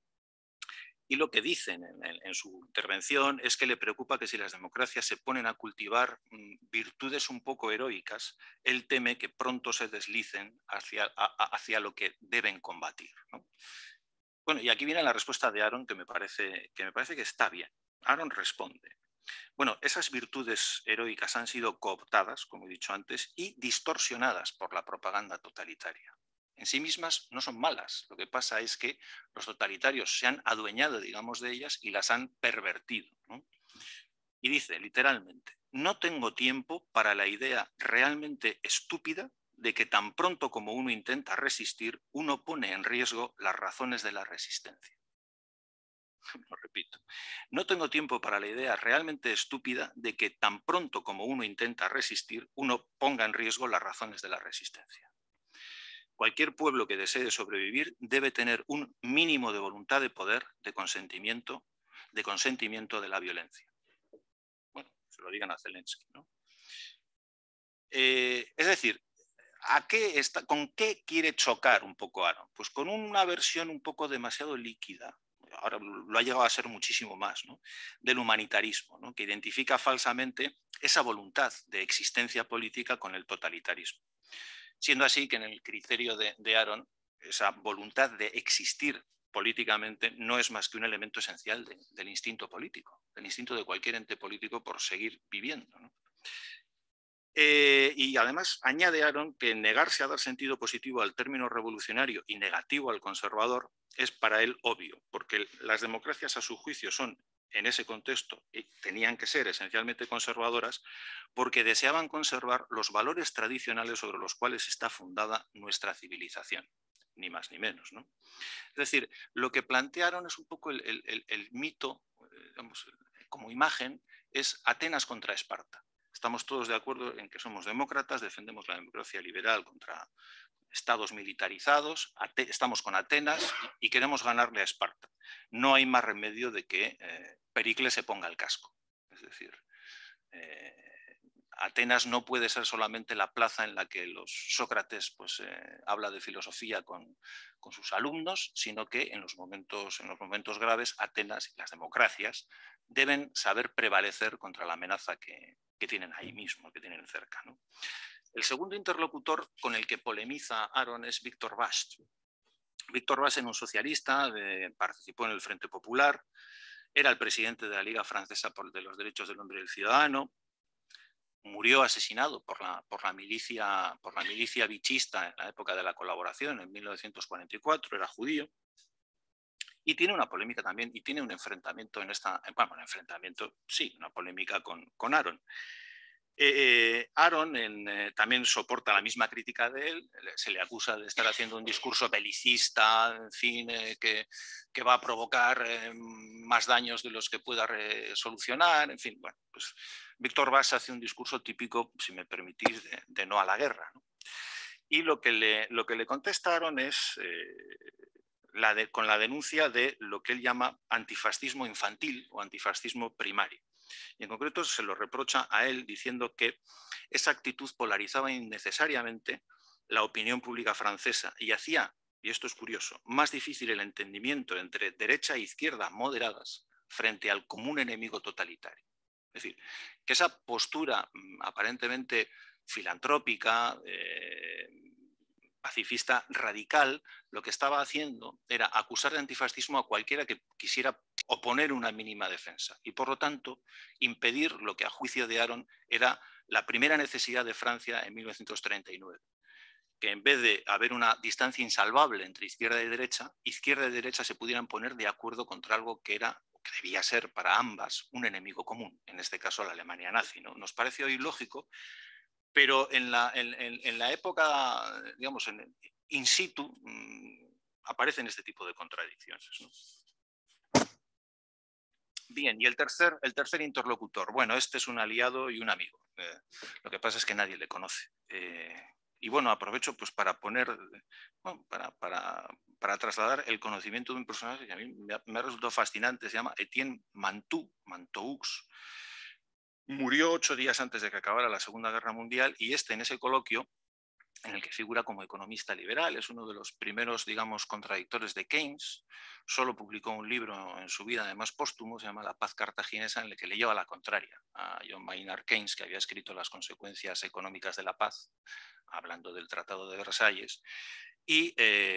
[SPEAKER 2] Y lo que dicen en su intervención es que le preocupa que si las democracias se ponen a cultivar virtudes un poco heroicas, él teme que pronto se deslicen hacia lo que deben combatir, ¿no? Bueno, y aquí viene la respuesta de Aaron que me parece que está bien. Aaron responde, bueno, esas virtudes heroicas han sido cooptadas, como he dicho antes, y distorsionadas por la propaganda totalitaria. En sí mismas no son malas, lo que pasa es que los totalitarios se han adueñado, digamos, de ellas y las han pervertido, ¿no? Y dice, literalmente, no tengo tiempo para la idea realmente estúpida de que tan pronto como uno intenta resistir, uno pone en riesgo las razones de la resistencia. Lo repito, no tengo tiempo para la idea realmente estúpida de que tan pronto como uno intenta resistir, uno ponga en riesgo las razones de la resistencia. Cualquier pueblo que desee sobrevivir debe tener un mínimo de voluntad de poder, de consentimiento de la violencia. Bueno, se lo digan a Zelensky, ¿no? Es decir, ¿con qué quiere chocar un poco Aron? Pues con una versión un poco demasiado líquida, ahora lo ha llegado a ser muchísimo más, ¿no?, del humanitarismo, ¿no?, que identifica falsamente esa voluntad de existencia política con el totalitarismo. Siendo así que en el criterio de Aron, esa voluntad de existir políticamente no es más que un elemento esencial del instinto político, del instinto de cualquier ente político por seguir viviendo, ¿no? Y además añade Aron que negarse a dar sentido positivo al término revolucionario y negativo al conservador es para él obvio, porque las democracias a su juicio son, en ese contexto, y tenían que ser esencialmente conservadoras, porque deseaban conservar los valores tradicionales sobre los cuales está fundada nuestra civilización, ni más ni menos, ¿no? Es decir, lo que plantearon es un poco el mito, digamos, como imagen, es Atenas contra Esparta. Estamos todos de acuerdo en que somos demócratas, defendemos la democracia liberal contra estados militarizados, estamos con Atenas y queremos ganarle a Esparta. No hay más remedio de que Pericles se ponga el casco. Es decir, Atenas no puede ser solamente la plaza en la que Sócrates pues, habla de filosofía con sus alumnos, sino que en los momentos graves Atenas y las democracias deben saber prevalecer contra la amenaza que tienen ahí mismo, que tienen cerca, ¿no? El segundo interlocutor con el que polemiza Aron es Víctor Bast. Víctor Bast era un socialista, participó en el Frente Popular, era el presidente de la Liga Francesa de los Derechos del Hombre y del Ciudadano, murió asesinado por la milicia vichysta en la época de la colaboración, en 1944, era judío, y tiene una polémica también, y tiene un enfrentamiento una polémica con Aron. Aron también soporta la misma crítica de él, se le acusa de estar haciendo un discurso belicista, en fin, que va a provocar más daños de los que pueda solucionar, en fin, bueno, pues Víctor Bas hace un discurso típico, si me permitís, de no a la guerra, ¿no? Y lo que le contestaron es con la denuncia de lo que él llama antifascismo infantil o antifascismo primario. Y en concreto se lo reprocha a él diciendo que esa actitud polarizaba innecesariamente la opinión pública francesa y hacía, y esto es curioso, más difícil el entendimiento entre derecha e izquierda moderadas frente al común enemigo totalitario. Es decir, que esa postura aparentemente filantrópica, pacifista radical, lo que estaba haciendo era acusar de antifascismo a cualquiera que quisiera oponer una mínima defensa y, por lo tanto, impedir lo que a juicio de Aron era la primera necesidad de Francia en 1939, que en vez de haber una distancia insalvable entre izquierda y derecha se pudieran poner de acuerdo contra algo que debía ser para ambas un enemigo común, en este caso la Alemania nazi, ¿no? Nos parece hoy lógico, pero en la época, digamos, in situ, aparecen este tipo de contradicciones, ¿no? Bien, y el tercer interlocutor, bueno, este es un aliado y un amigo. Lo que pasa es que nadie le conoce. Y bueno, aprovecho pues para para trasladar el conocimiento de un personaje que a mí me ha resultado fascinante, se llama Etienne Mantoux. Murió 8 días antes de que acabara la Segunda Guerra Mundial y en ese coloquio, en el que figura como economista liberal, es uno de los primeros, digamos, contradictores de Keynes. Solo publicó un libro en su vida, además póstumo, se llama La paz cartaginesa, en el que le lleva la contraria a John Maynard Keynes, que había escrito Las consecuencias económicas de la paz, hablando del Tratado de Versalles. Y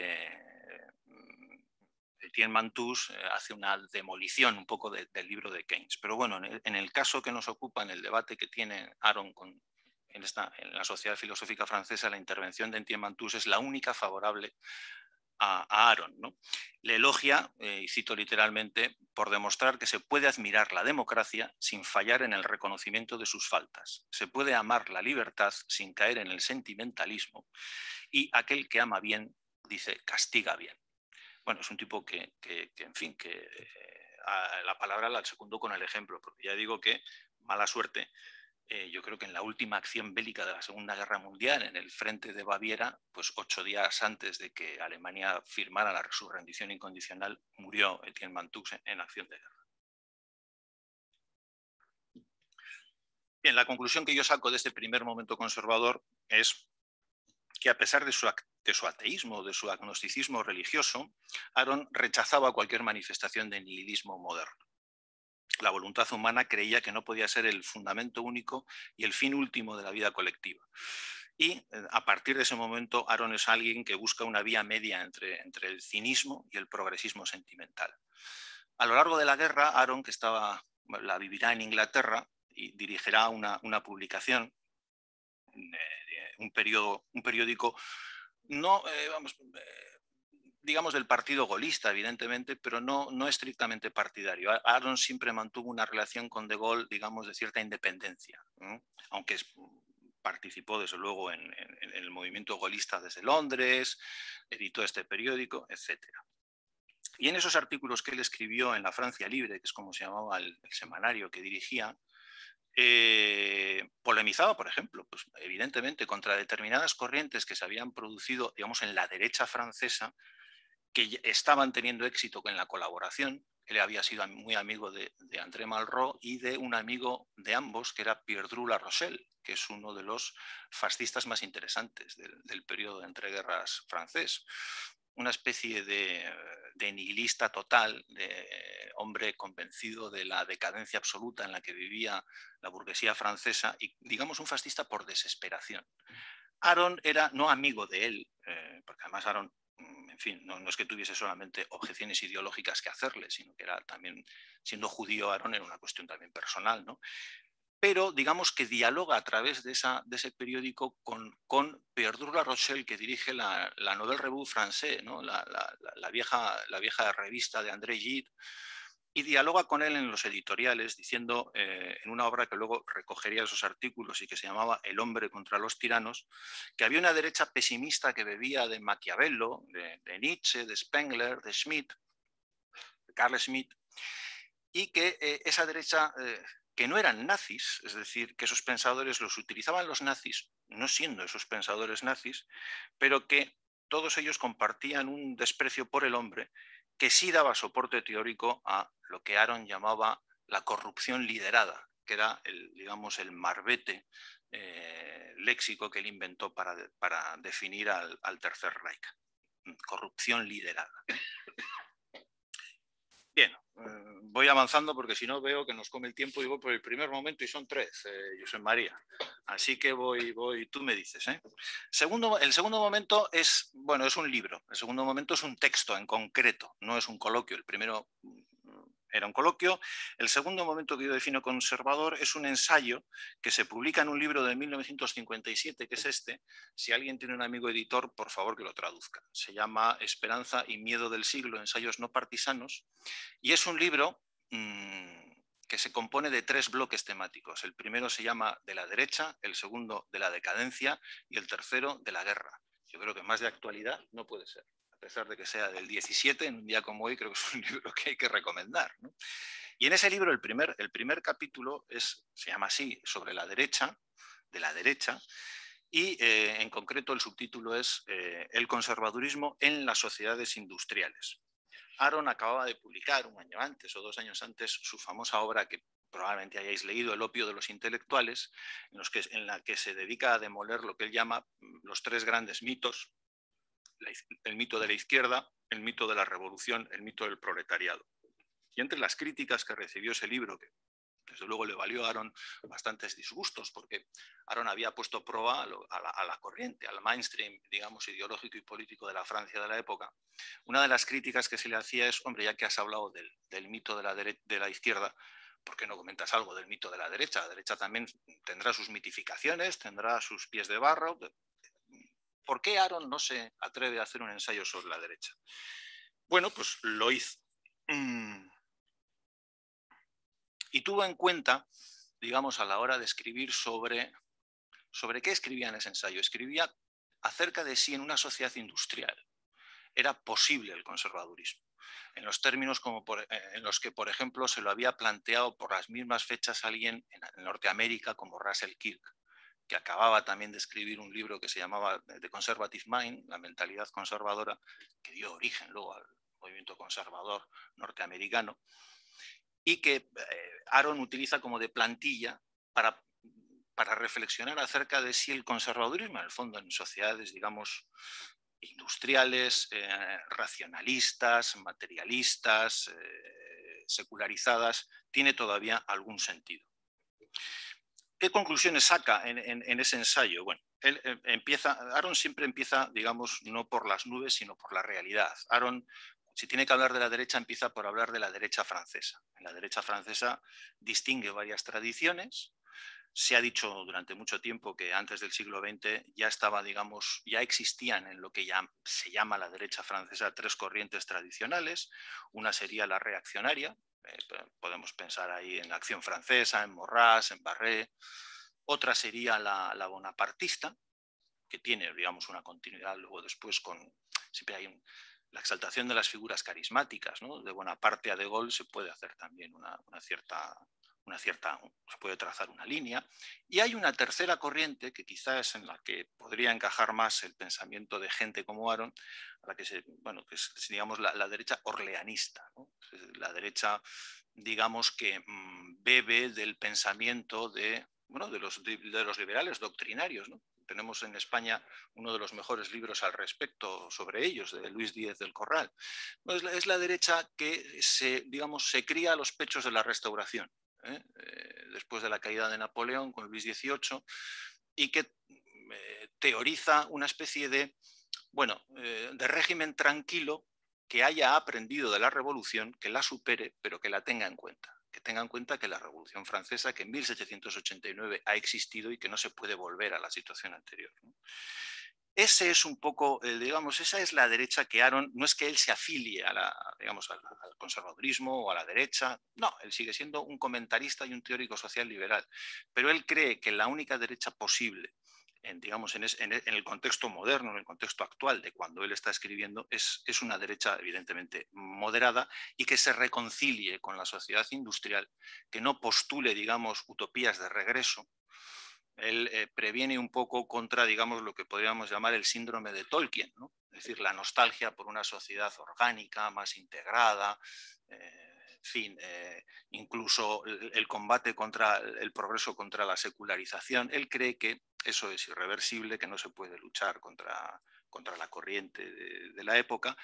[SPEAKER 2] Etienne Mantoux hace una demolición un poco del libro de Keynes. Pero bueno, en el caso que nos ocupa, en el debate que tiene Aron en la Sociedad Filosófica Francesa, la intervención de Etienne Mantoux es la única favorable a Aron, ¿no? Le elogia, y cito literalmente, por demostrar que se puede admirar la democracia sin fallar en el reconocimiento de sus faltas. Se puede amar la libertad sin caer en el sentimentalismo y aquel que ama bien, dice, castiga bien. Bueno, es un tipo que en fin, que la palabra la secundo con el ejemplo, porque ya digo que, mala suerte, yo creo que en la última acción bélica de la Segunda Guerra Mundial, en el frente de Baviera, pues 8 días antes de que Alemania firmara su rendición incondicional, murió Etienne Mantoux en acción de guerra. Bien, la conclusión que yo saco de este primer momento conservador es que a pesar de su ateísmo, de su agnosticismo religioso, Aaron rechazaba cualquier manifestación de nihilismo moderno. La voluntad humana creía que no podía ser el fundamento único y el fin último de la vida colectiva. Y a partir de ese momento, Aaron es alguien que busca una vía media entre el cinismo y el progresismo sentimental. A lo largo de la guerra, Aaron, que la vivirá en Inglaterra y dirigirá una publicación, un periódico, no, digamos, del partido golista, evidentemente, pero no estrictamente partidario. Aaron siempre mantuvo una relación con De Gaulle, digamos, de cierta independencia, ¿no? Aunque participó, desde luego, en el movimiento golista desde Londres, editó este periódico, etc. Y en esos artículos que él escribió en La Francia Libre, que es como se llamaba el semanario que dirigía, polemizaba, por ejemplo, pues, evidentemente, contra determinadas corrientes que se habían producido, digamos, en la derecha francesa, que estaban teniendo éxito con la colaboración. Él había sido muy amigo de André Malraux y de un amigo de ambos, que era Pierre Dru La Rochelle, que es uno de los fascistas más interesantes del periodo de entreguerras francés. Una especie de nihilista total, de hombre convencido de la decadencia absoluta en la que vivía la burguesía francesa y, digamos, un fascista por desesperación. Aaron era no amigo de él, porque además Aaron, en fin, no es que tuviese solamente objeciones ideológicas que hacerle, sino que era también, siendo judío, Aaron era una cuestión también personal, ¿no? Pero digamos que dialoga a través de ese periódico con Pierre Dru La Rochelle, que dirige la Nouvelle Revue Française, ¿no? la vieja revista de André Gide, y dialoga con él en los editoriales, diciendo, en una obra que luego recogería esos artículos y que se llamaba El hombre contra los tiranos, que había una derecha pesimista que bebía de Maquiavelo, de Nietzsche, de Spengler, de Schmitt, de Carl Schmitt, y que esa derecha, que no eran nazis, es decir, que esos pensadores los utilizaban los nazis, no siendo esos pensadores nazis, pero que todos ellos compartían un desprecio por el hombre que sí daba soporte teórico a lo que Aaron llamaba la corrupción liderada, que era digamos, el marbete léxico que él inventó para definir al Tercer Reich. Corrupción liderada. Bien, voy avanzando porque si no veo que nos come el tiempo y voy por el primer momento y son 3, José María. Así que voy, tú me dices. El segundo momento es un libro, el segundo momento es un texto en concreto, no es un coloquio. El primero era un coloquio. El segundo momento que yo defino conservador es un ensayo que se publica en un libro de 1957, que es este. Si alguien tiene un amigo editor, por favor que lo traduzca. Se llama Esperanza y miedo del siglo, ensayos no partisanos, y es un libro que se compone de 3 bloques temáticos. El primero se llama De la derecha, el segundo de la decadencia y el tercero de la guerra. Yo creo que más de actualidad no puede ser. A pesar de que sea del 17, en un día como hoy, creo que es un libro que hay que recomendar, ¿no? Y en ese libro el primer capítulo se llama así, sobre la derecha, de la derecha, y en concreto el subtítulo es El conservadurismo en las sociedades industriales. Aaron acababa de publicar un año antes o 2 años antes su famosa obra que probablemente hayáis leído, El opio de los intelectuales, en la que se dedica a demoler lo que él llama los 3 grandes mitos: el mito de la izquierda, el mito de la revolución, el mito del proletariado. Y entre las críticas que recibió ese libro, que desde luego le valió a Aaron bastantes disgustos, porque Aaron había puesto prueba a la corriente, al mainstream, digamos, ideológico y político de la Francia de la época. Una de las críticas que se le hacía es: hombre, ya que has hablado del mito de la izquierda, ¿por qué no comentas algo del mito de la derecha? La derecha también tendrá sus mitificaciones, tendrá sus pies de barro. ¿Por qué Aaron no se atreve a hacer un ensayo sobre la derecha? Bueno, pues lo hizo. Y tuvo en cuenta, digamos, a la hora de escribir sobre qué escribía en ese ensayo. Escribía acerca de si en una sociedad industrial era posible el conservadurismo, en los términos en los que, por ejemplo, se lo había planteado por las mismas fechas alguien en Norteamérica como Russell Kirk, que acababa también de escribir un libro que se llamaba The Conservative Mind, la mentalidad conservadora, que dio origen luego al movimiento conservador norteamericano, y que Aaron utiliza como de plantilla para para reflexionar acerca de si el conservadurismo, en el fondo, en sociedades, digamos, industriales, racionalistas, materialistas, secularizadas, tiene todavía algún sentido. ¿Qué conclusiones saca en ese ensayo? Bueno, Aron siempre empieza, digamos, no por las nubes, sino por la realidad. Aron, si tiene que hablar de la derecha, empieza por hablar de la derecha francesa. En la derecha francesa distingue varias tradiciones. Se ha dicho durante mucho tiempo que antes del siglo XX ya estaba, digamos, ya existían en lo que ya se llama la derecha francesa 3 corrientes tradicionales. Una sería la reaccionaria, podemos pensar ahí en la Acción Francesa, en Maurras, en Barré. Otra sería la bonapartista, que tiene, digamos, una continuidad luego después con... Siempre hay la exaltación de las figuras carismáticas, ¿no? De Bonaparte a De Gaulle se puede hacer también una cierta, se puede trazar una línea. Y hay una tercera corriente que quizás es en la que podría encajar más el pensamiento de gente como Aron, a la que, que es, digamos, la derecha orleanista, ¿no? La derecha, digamos, que bebe del pensamiento de los liberales doctrinarios, ¿no? Tenemos en España uno de los mejores libros al respecto sobre ellos, de Luis Díez del Corral. Es la derecha que digamos, se cría a los pechos de la Restauración, después de la caída de Napoleón con Luis XVIII, y que teoriza una especie de, de régimen tranquilo que haya aprendido de la revolución, que la supere, pero que la tenga en cuenta. Que tenga en cuenta que la Revolución Francesa, que en 1789 ha existido y que no se puede volver a la situación anterior, ¿no? Ese es un poco, digamos, esa es la derecha que Aron, no es que él se afilie digamos, al conservadurismo o a la derecha, no, él sigue siendo un comentarista y un teórico social liberal, pero él cree que la única derecha posible, digamos, en el contexto moderno, en el contexto actual de cuando él está escribiendo, es una derecha evidentemente moderada y que se reconcilie con la sociedad industrial, que no postule, digamos, utopías de regreso. Él previene un poco contra, digamos, lo que podríamos llamar el síndrome de Tolkien, ¿no? Es decir, la nostalgia por una sociedad orgánica, más integrada, en fin, incluso el combate contra el progreso contra la secularización. Él cree que eso es irreversible, que no se puede luchar contra la corriente de la época,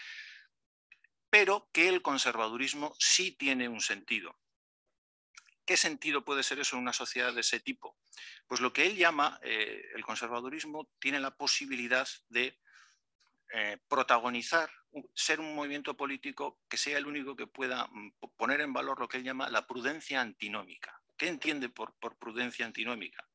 [SPEAKER 2] pero que el conservadurismo sí tiene un sentido. ¿Qué sentido puede ser eso en una sociedad de ese tipo? Pues lo que él llama el conservadurismo tiene la posibilidad de protagonizar, ser un movimiento político que sea el único que pueda poner en valor lo que él llama la prudencia antinómica. ¿Qué entiende por prudencia antinómica?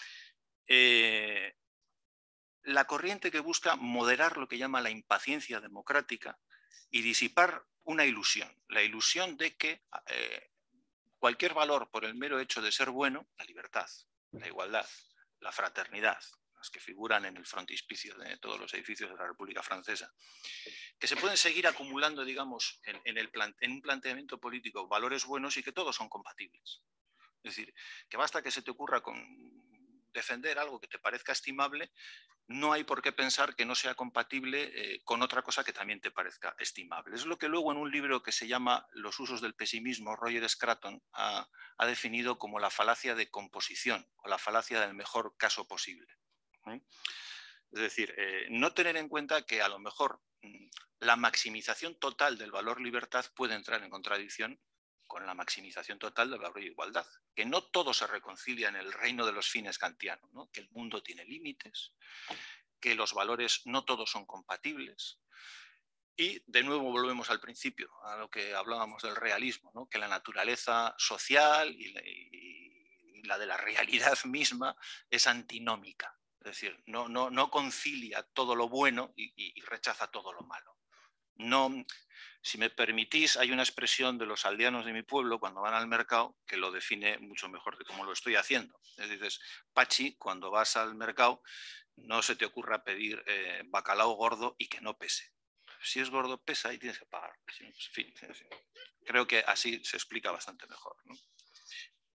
[SPEAKER 2] La corriente que busca moderar lo que llama la impaciencia democrática y disipar una ilusión, la ilusión de que cualquier valor por el mero hecho de ser bueno, la libertad, la igualdad, la fraternidad, las que figuran en el frontispicio de todos los edificios de la República Francesa, que se pueden seguir acumulando, digamos, en un planteamiento político valores buenos y que todos son compatibles. Es decir, que basta que se te ocurra defender algo que te parezca estimable, no hay por qué pensar que no sea compatible con otra cosa que también te parezca estimable. Es lo que luego en un libro que se llama Los usos del pesimismo, Roger Scruton ha definido como la falacia de composición o la falacia del mejor caso posible. Es decir, no tener en cuenta que a lo mejor la maximización total del valor libertad puede entrar en contradicción con la maximización total del valor de igualdad, que no todo se reconcilia en el reino de los fines kantianos, ¿no? Que el mundo tiene límites, que los valores no todos son compatibles. Y de nuevo volvemos al principio, a lo que hablábamos del realismo, ¿no? Que la naturaleza social y la de la realidad misma es antinómica. Es decir, no concilia todo lo bueno y rechaza todo lo malo. No, si me permitís, hay una expresión de los aldeanos de mi pueblo cuando van al mercado que lo define mucho mejor que como lo estoy haciendo. Es decir, Pachi, cuando vas al mercado, no se te ocurra pedir bacalao gordo y que no pese. Si es gordo, pesa y tienes que pagar. En fin, creo que así se explica bastante mejor, ¿no?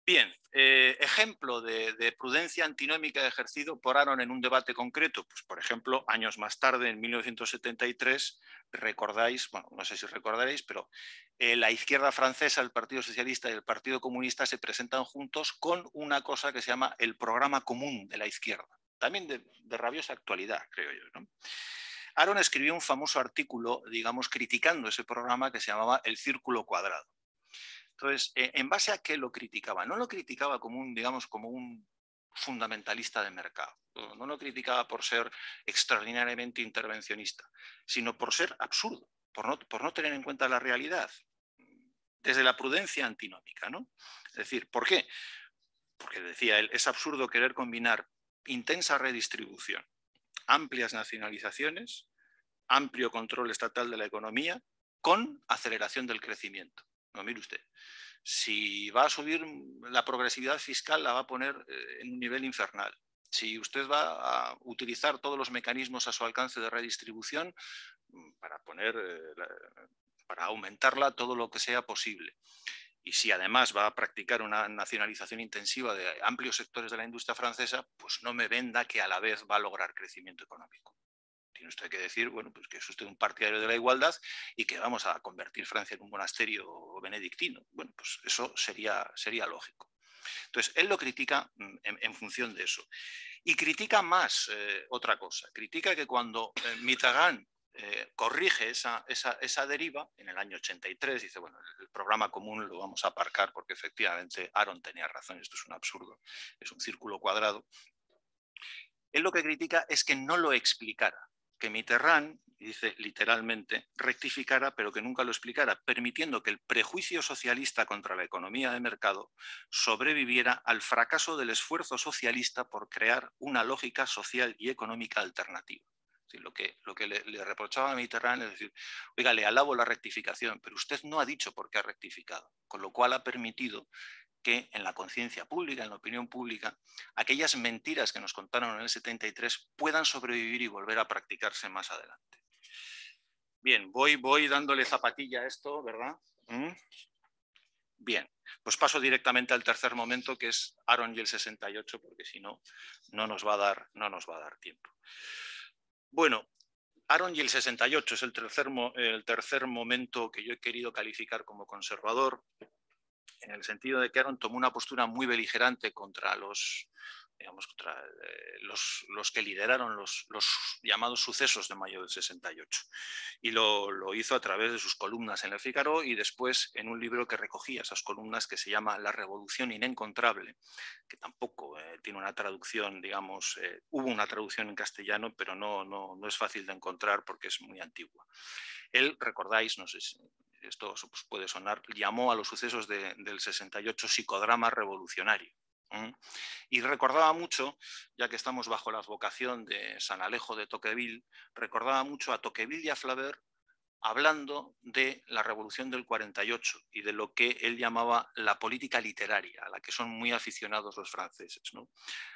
[SPEAKER 2] Bien, ejemplo de prudencia antinómica ejercido por Aron en un debate concreto, pues por ejemplo, años más tarde, en 1973, recordáis, bueno, no sé si recordaréis, pero la izquierda francesa, el Partido Socialista y el Partido Comunista se presentan juntos con una cosa que se llama el programa común de la izquierda, también de rabiosa actualidad, creo yo, ¿no? Aron escribió un famoso artículo, digamos, criticando ese programa que se llamaba El Círculo Cuadrado. Entonces, ¿en base a qué lo criticaba? No lo criticaba como un, digamos, como un fundamentalista de mercado. No lo criticaba por ser extraordinariamente intervencionista, sino por ser absurdo, por no tener en cuenta la realidad, desde la prudencia antinómica, ¿no? Es decir, ¿por qué? Porque decía él, es absurdo querer combinar intensa redistribución, amplias nacionalizaciones, amplio control estatal de la economía, con aceleración del crecimiento. No, mire usted, si va a subir la progresividad fiscal, la va a poner en un nivel infernal. Si usted va a utilizar todos los mecanismos a su alcance de redistribución para para aumentarla todo lo que sea posible. Y si además va a practicar una nacionalización intensiva de amplios sectores de la industria francesa, pues no me venda que a la vez va a lograr crecimiento económico. Tiene usted que decir, bueno, pues que es usted un partidario de la igualdad y que vamos a convertir Francia en un monasterio benedictino. Bueno, pues eso sería lógico. Entonces, él lo critica en función de eso. Y critica más otra cosa. Critica que cuando Mitterrand corrige esa deriva en el año 83, dice, bueno, el programa común lo vamos a aparcar porque efectivamente Aron tenía razón, esto es un absurdo, es un círculo cuadrado. Él lo que critica es que no lo explicara, que Mitterrand, dice literalmente, rectificara, pero que nunca lo explicara, permitiendo que el prejuicio socialista contra la economía de mercado sobreviviera al fracaso del esfuerzo socialista por crear una lógica social y económica alternativa. Sí, lo que le reprochaba a Mitterrand es decir, oiga, le alabo la rectificación, pero usted no ha dicho por qué ha rectificado, con lo cual ha permitido que en la conciencia pública, en la opinión pública, aquellas mentiras que nos contaron en el 73 puedan sobrevivir y volver a practicarse más adelante. Bien, voy dándole zapatilla a esto, ¿verdad? Bien, pues paso directamente al tercer momento, que es Aron y el 68, porque si no, no nos va a dar tiempo. Bueno, Aron y el 68 es el tercer momento que yo he querido calificar como conservador, en el sentido de que Aron tomó una postura muy beligerante contra los que lideraron los llamados sucesos de mayo del 68. Y lo hizo a través de sus columnas en El Figaro y después en un libro que recogía esas columnas que se llama La Revolución Inencontrable, que tampoco tiene una traducción, digamos, hubo una traducción en castellano, pero no es fácil de encontrar porque es muy antigua. Él, recordáis, no sé si esto pues puede sonar, llamó a los sucesos del 68 psicodrama revolucionario. Y recordaba mucho, ya que estamos bajo la advocación de San Alejo de Tocqueville, recordaba mucho a Tocqueville y a Flaubert hablando de la revolución del 48 y de lo que él llamaba la política literaria, a la que son muy aficionados los franceses, ¿no?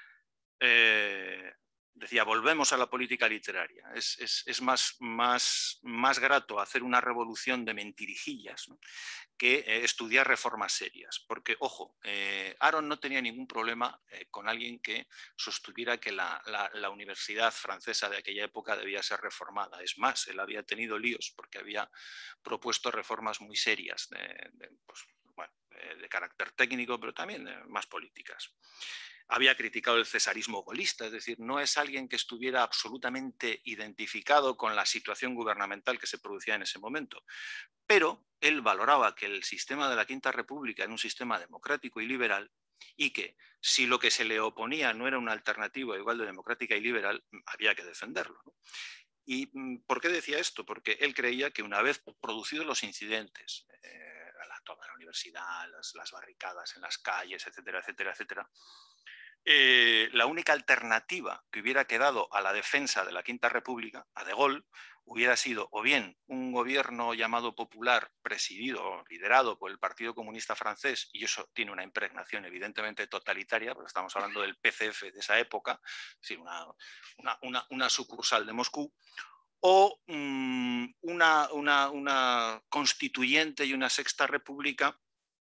[SPEAKER 2] Decía, volvemos a la política literaria. Es más grato hacer una revolución de mentirijillas, ¿no?, que estudiar reformas serias. Porque, ojo, Aron no tenía ningún problema con alguien que sostuviera que la universidad francesa de aquella época debía ser reformada. Es más, él había tenido líos porque había propuesto reformas muy serias de carácter técnico, pero también más políticas. Había criticado el cesarismo golista, es decir, no es alguien que estuviera absolutamente identificado con la situación gubernamental que se producía en ese momento, pero él valoraba que el sistema de la Quinta República era un sistema democrático y liberal y que si lo que se le oponía no era una alternativa igual de democrática y liberal, había que defenderlo, ¿no? ¿Y por qué decía esto? Porque él creía que una vez producidos los incidentes, la toma de la universidad, las barricadas en las calles, etcétera, etcétera, etcétera, la única alternativa que hubiera quedado a la defensa de la Quinta República, a De Gaulle, hubiera sido o bien un gobierno llamado popular presidido o liderado por el Partido Comunista Francés, y eso tiene una impregnación evidentemente totalitaria, porque estamos hablando del PCF de esa época, es decir, una sucursal de Moscú, o una constituyente y una sexta república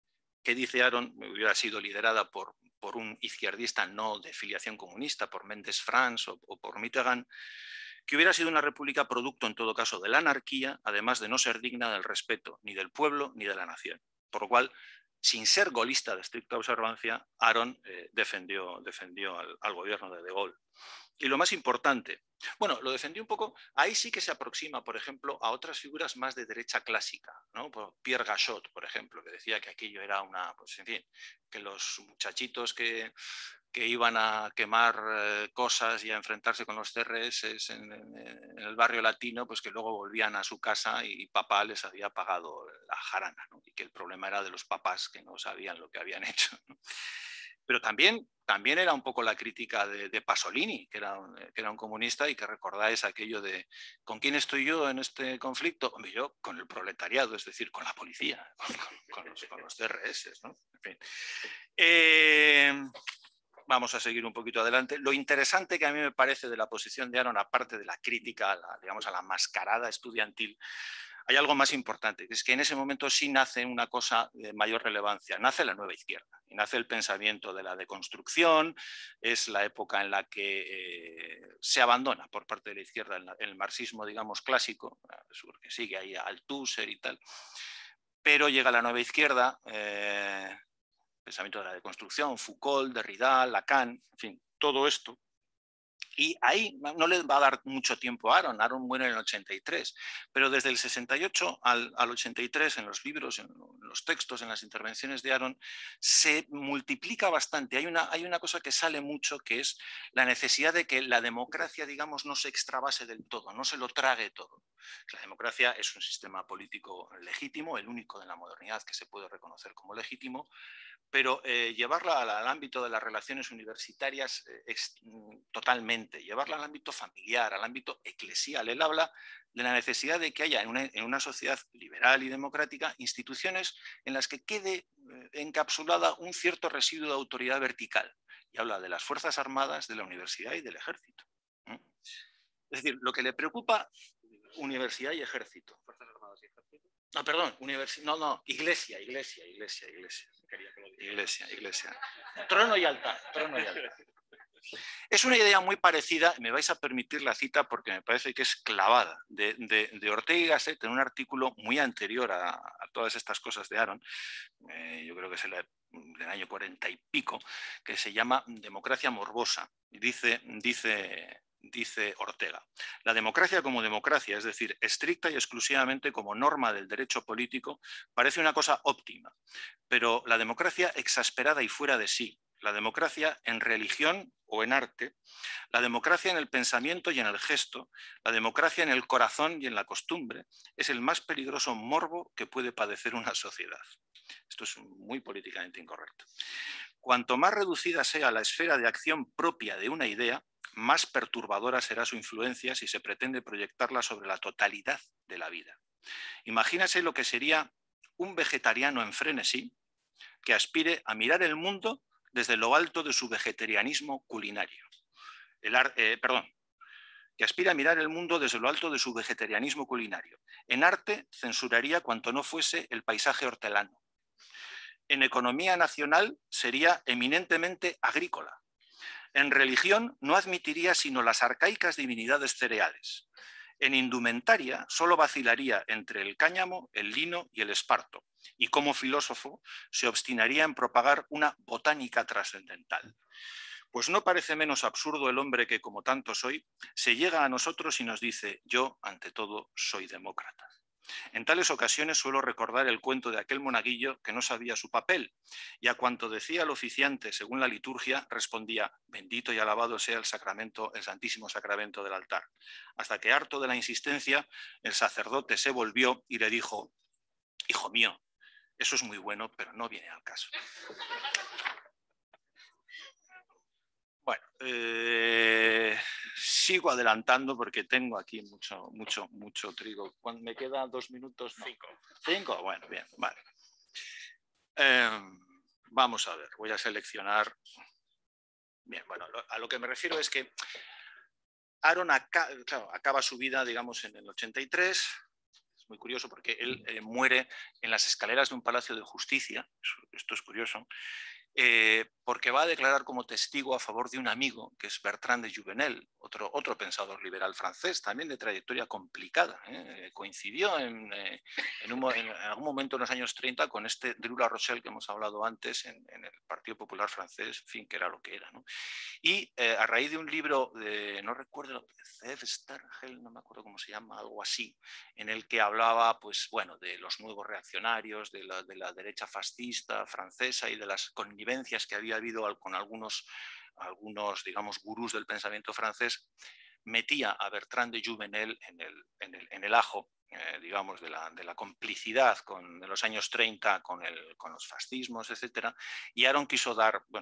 [SPEAKER 2] que dice Aaron hubiera sido liderada por un izquierdista no de filiación comunista, por Mendes France o por Mitterrand, que hubiera sido una república producto, en todo caso, de la anarquía, además de no ser digna del respeto ni del pueblo ni de la nación. Por lo cual, sin ser golista de estricta observancia, Aaron defendió al gobierno de Gaulle. Y lo más importante, bueno, lo defendió un poco, ahí sí que se aproxima, por ejemplo, a otras figuras más de derecha clásica, ¿no? Pierre Gachot, por ejemplo, que decía que aquello era una, pues en fin, que los muchachitos que iban a quemar cosas y a enfrentarse con los CRS en el barrio latino, pues que luego volvían a su casa y papá les había pagado la jarana, ¿no? Y que el problema era de los papás que no sabían lo que habían hecho, ¿no? Pero también era un poco la crítica de Pasolini, que era un comunista, y que recordáis aquello de ¿con quién estoy yo en este conflicto? Hombre, yo con el proletariado, es decir, con la policía, con los CRS, ¿no? En fin. Vamos a seguir un poquito adelante. Lo interesante que a mí me parece de la posición de Aaron, aparte de la crítica, digamos, a la mascarada estudiantil, hay algo más importante, que es que en ese momento sí nace una cosa de mayor relevancia, nace la nueva izquierda, y nace el pensamiento de la deconstrucción, es la época en la que se abandona por parte de la izquierda el marxismo, digamos, clásico, que sigue ahí a Althusser y tal, pero llega la nueva izquierda, pensamiento de la deconstrucción, Foucault, Derrida, Lacan, en fin, todo esto. Y ahí no le va a dar mucho tiempo a Aaron. Aaron muere en el 83, pero desde el 68 al 83, en los libros, en los textos, en las intervenciones de Aaron, se multiplica bastante. Hay una cosa que sale mucho, que es la necesidad de que la democracia, digamos, no se extravase del todo, no se lo trague todo. La democracia es un sistema político legítimo, el único de la modernidad que se puede reconocer como legítimo, pero llevarla al ámbito de las relaciones universitarias totalmente, llevarla al ámbito familiar, al ámbito eclesial. Él habla de la necesidad de que haya en una sociedad liberal y democrática instituciones en las que quede encapsulada un cierto residuo de autoridad vertical. Y habla de las Fuerzas Armadas, de la universidad y del ejército. Es decir, lo que le preocupa, universidad y ejército. ¿Fuerzas Armadas y ejército? No, perdón, iglesia. Iglesia. Trono y altar. Es una idea muy parecida, me vais a permitir la cita porque me parece que es clavada, de Ortega y Gasset en un artículo muy anterior a todas estas cosas de Aaron, yo creo que es del año 40 y pico, que se llama Democracia morbosa. Y dice Ortega: la democracia como democracia, es decir, estricta y exclusivamente como norma del derecho político, parece una cosa óptima, pero la democracia exasperada y fuera de sí, la democracia en religión o en arte, la democracia en el pensamiento y en el gesto, la democracia en el corazón y en la costumbre, es el más peligroso morbo que puede padecer una sociedad. Esto es muy políticamente incorrecto. Cuanto más reducida sea la esfera de acción propia de una idea, más perturbadora será su influencia si se pretende proyectarla sobre la totalidad de la vida. Imagínase lo que sería un vegetariano en frenesí que aspire a mirar el mundo desde lo alto de su vegetarianismo culinario. Que aspira a mirar el mundo desde lo alto de su vegetarianismo culinario. En arte censuraría cuanto no fuese el paisaje hortelano. En economía nacional sería eminentemente agrícola. En religión no admitiría sino las arcaicas divinidades cereales. En indumentaria solo vacilaría entre el cáñamo, el lino y el esparto. Y como filósofo se obstinaría en propagar una botánica trascendental. Pues no parece menos absurdo el hombre que, como tanto soy, se llega a nosotros y nos dice: yo, ante todo, soy demócrata. En tales ocasiones suelo recordar el cuento de aquel monaguillo que no sabía su papel y a cuanto decía el oficiante según la liturgia respondía: bendito y alabado sea el sacramento, el santísimo sacramento del altar. Hasta que, harto de la insistencia, el sacerdote se volvió y le dijo: hijo mío, eso es muy bueno, pero no viene al caso. Bueno, sigo adelantando porque tengo aquí mucho trigo. ¿Me quedan 2 minutos? No. 5. Bueno, bien, vale. Vamos a ver, voy a seleccionar. Bien, bueno, a lo que me refiero es que Aaron acaba su vida, digamos, en el 83, muy curioso porque él muere en las escaleras de un palacio de justicia, esto es curioso, porque va a declarar como testigo a favor de un amigo, que es Bertrand de Jouvenel, otro pensador liberal francés, también de trayectoria complicada. Coincidió en algún momento en los años 30 con este Drew La Rochelle que hemos hablado antes en el Partido Popular francés, en fin, que era lo que era, ¿no? Y a raíz de un libro, no recuerdo, Zev Stergel, no me acuerdo cómo se llama, algo así, en el que hablaba, pues, bueno, de los nuevos reaccionarios, de la derecha fascista francesa y de las connivencias que había habido con algunos, digamos, gurús del pensamiento francés, metía a Bertrand de Jouvenel en el ajo, digamos, de la complicidad de los años 30 con los fascismos, etcétera, y Aron quiso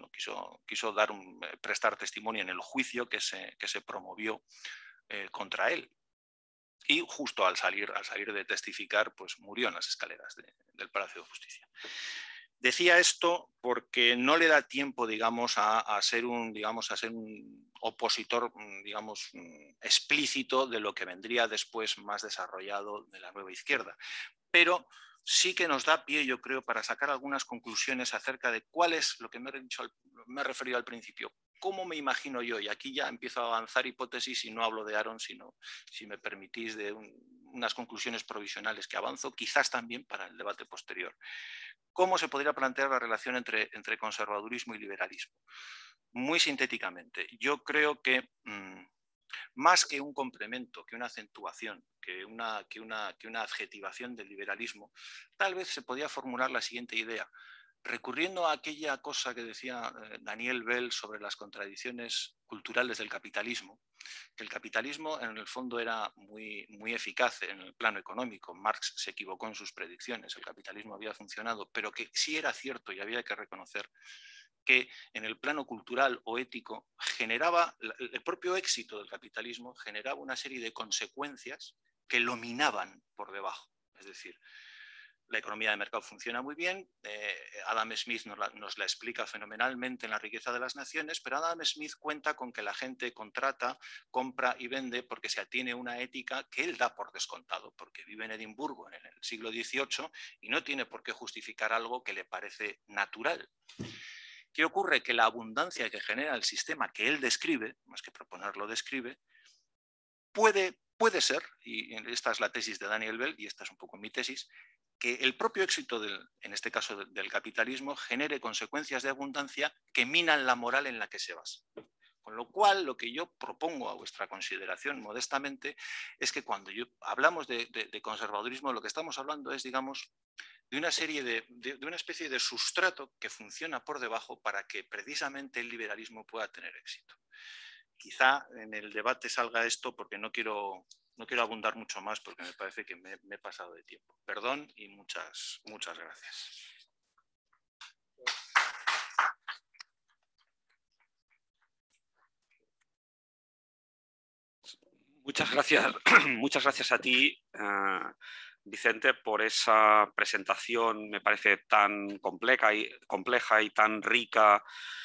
[SPEAKER 2] prestar testimonio en el juicio que se promovió contra él. Y justo al salir de testificar, pues murió en las escaleras del Palacio de Justicia. Decía esto porque no le da tiempo, digamos, a ser un opositor, digamos, explícito de lo que vendría después más desarrollado de la nueva izquierda. Pero sí que nos da pie, yo creo, para sacar algunas conclusiones acerca de cuál es lo que me he referido al principio. ¿Cómo me imagino yo? Y aquí ya empiezo a avanzar hipótesis y no hablo de Aron, sino, si me permitís, de unas conclusiones provisionales que avanzo, quizás también para el debate posterior. ¿Cómo se podría plantear la relación entre conservadurismo y liberalismo? Muy sintéticamente, yo creo que más que un complemento, que una acentuación, que una adjetivación del liberalismo, tal vez se podía formular la siguiente idea. Recurriendo a aquella cosa que decía Daniel Bell sobre las contradicciones culturales del capitalismo, que el capitalismo en el fondo era muy eficaz en el plano económico. Marx se equivocó en sus predicciones, el capitalismo había funcionado, pero que sí era cierto y había que reconocer que en el plano cultural o ético el propio éxito del capitalismo generaba una serie de consecuencias que lo minaban por debajo. Es decir, la economía de mercado funciona muy bien, Adam Smith nos la explica fenomenalmente en La riqueza de las naciones, pero Adam Smith cuenta con que la gente contrata, compra y vende porque se atiene a una ética que él da por descontado, porque vive en Edimburgo en el siglo XVIII y no tiene por qué justificar algo que le parece natural. ¿Qué ocurre? Que la abundancia que genera el sistema que él describe, más que proponerlo, describe, puede ser, y esta es la tesis de Daniel Bell, y esta es un poco mi tesis, que el propio éxito, en este caso del capitalismo, genere consecuencias de abundancia que minan la moral en la que se basa. Con lo cual, lo que yo propongo a vuestra consideración modestamente es que cuando hablamos de conservadurismo, lo que estamos hablando es, digamos, de una especie de sustrato que funciona por debajo para que precisamente el liberalismo pueda tener éxito. Quizá en el debate salga esto porque no quiero abundar mucho más porque me parece que me he pasado de tiempo. Perdón y muchas gracias.
[SPEAKER 1] Muchas gracias a ti, Vicente, por esa presentación, me parece tan compleja y tan rica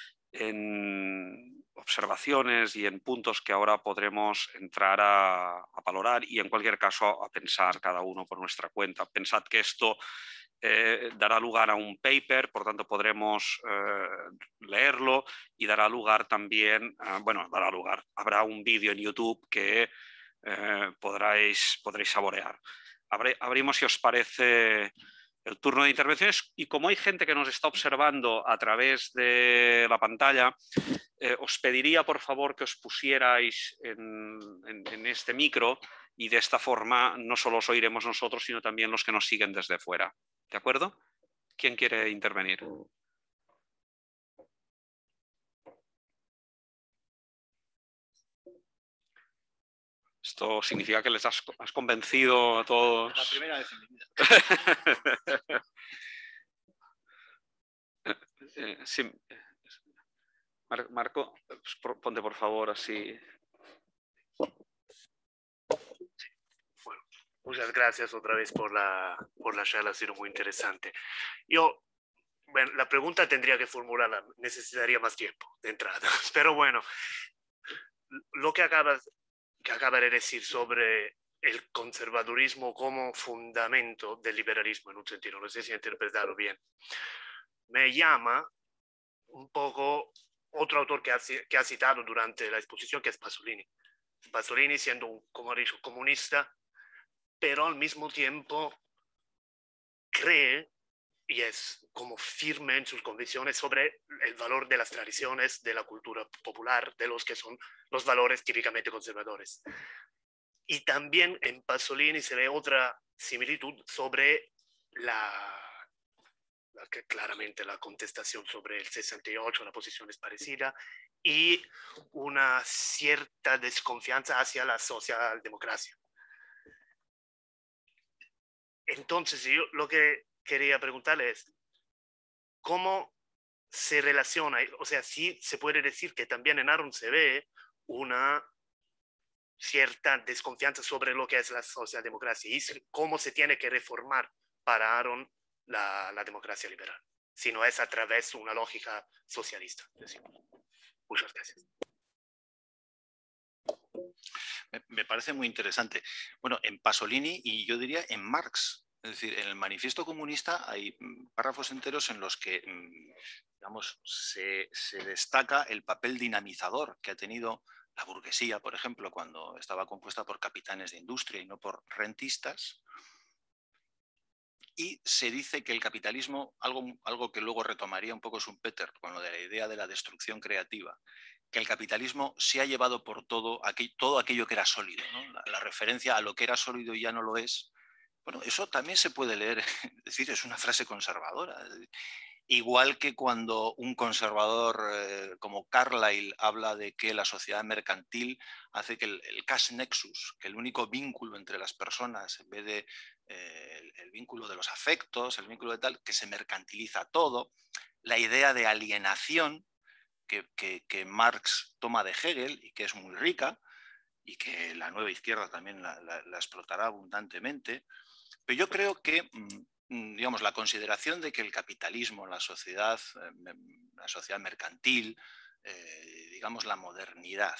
[SPEAKER 1] en observaciones y en puntos que ahora podremos entrar a valorar y en cualquier caso a pensar cada uno por nuestra cuenta. Pensad que esto dará lugar a un paper, por tanto podremos leerlo y dará lugar también, habrá un vídeo en YouTube que podréis saborear. Abrimos, si os parece, el turno de intervenciones y como hay gente que nos está observando a través de la pantalla, os pediría por favor que os pusierais en este micro y de esta forma no solo os oiremos nosotros, sino también los que nos siguen desde fuera. ¿De acuerdo? ¿Quién quiere intervenir? Esto significa que les has convencido a todos.
[SPEAKER 2] La primera vez en mi vida.
[SPEAKER 1] Sí. Marco, ponte por favor así.
[SPEAKER 3] Bueno, muchas gracias otra vez por la charla, ha sido muy interesante. Bueno, la pregunta tendría que formularla, necesitaría más tiempo de entrada, pero bueno, lo que acaba de decir sobre el conservadurismo como fundamento del liberalismo en un sentido. No sé si he interpretado bien. Me llama un poco otro autor que ha citado durante la exposición, que es Pasolini. Pasolini siendo un, como he dicho, comunista, pero al mismo tiempo cree y es como firme en sus convicciones sobre el valor de las tradiciones, de la cultura popular, de los que son los valores típicamente conservadores. Y también en Pasolini se ve otra similitud sobre que claramente la contestación sobre el 68, la posición es parecida, y una cierta desconfianza hacia la socialdemocracia. Entonces, yo lo que quería preguntarle es, ¿cómo se relaciona? O sea, sí se puede decir que también en Aron se ve una cierta desconfianza sobre lo que es la socialdemocracia y cómo se tiene que reformar para Aron la democracia liberal, si no es a través de una lógica socialista. Muchas gracias.
[SPEAKER 2] Me parece muy interesante. Bueno, en Pasolini y yo diría en Marx, es decir, en el Manifiesto Comunista hay párrafos enteros en los que, digamos, se destaca el papel dinamizador que ha tenido la burguesía, por ejemplo, cuando estaba compuesta por capitanes de industria y no por rentistas. Y se dice que el capitalismo, algo que luego retomaría un poco Schumpeter con lo de la idea de la destrucción creativa, que el capitalismo se ha llevado por todo aquello que era sólido, ¿no? La referencia a lo que era sólido y ya no lo es. Bueno, eso también se puede leer, es decir, es una frase conservadora. Igual que cuando un conservador como Carlyle habla de que la sociedad mercantil hace que el cash nexus, que el único vínculo entre las personas, en vez de el vínculo de los afectos, el vínculo de tal, que se mercantiliza todo, la idea de alienación que Marx toma de Hegel y que es muy rica y que la nueva izquierda también la explotará abundantemente. Pero yo creo que digamos, la consideración de que el capitalismo, la sociedad mercantil, digamos, la modernidad,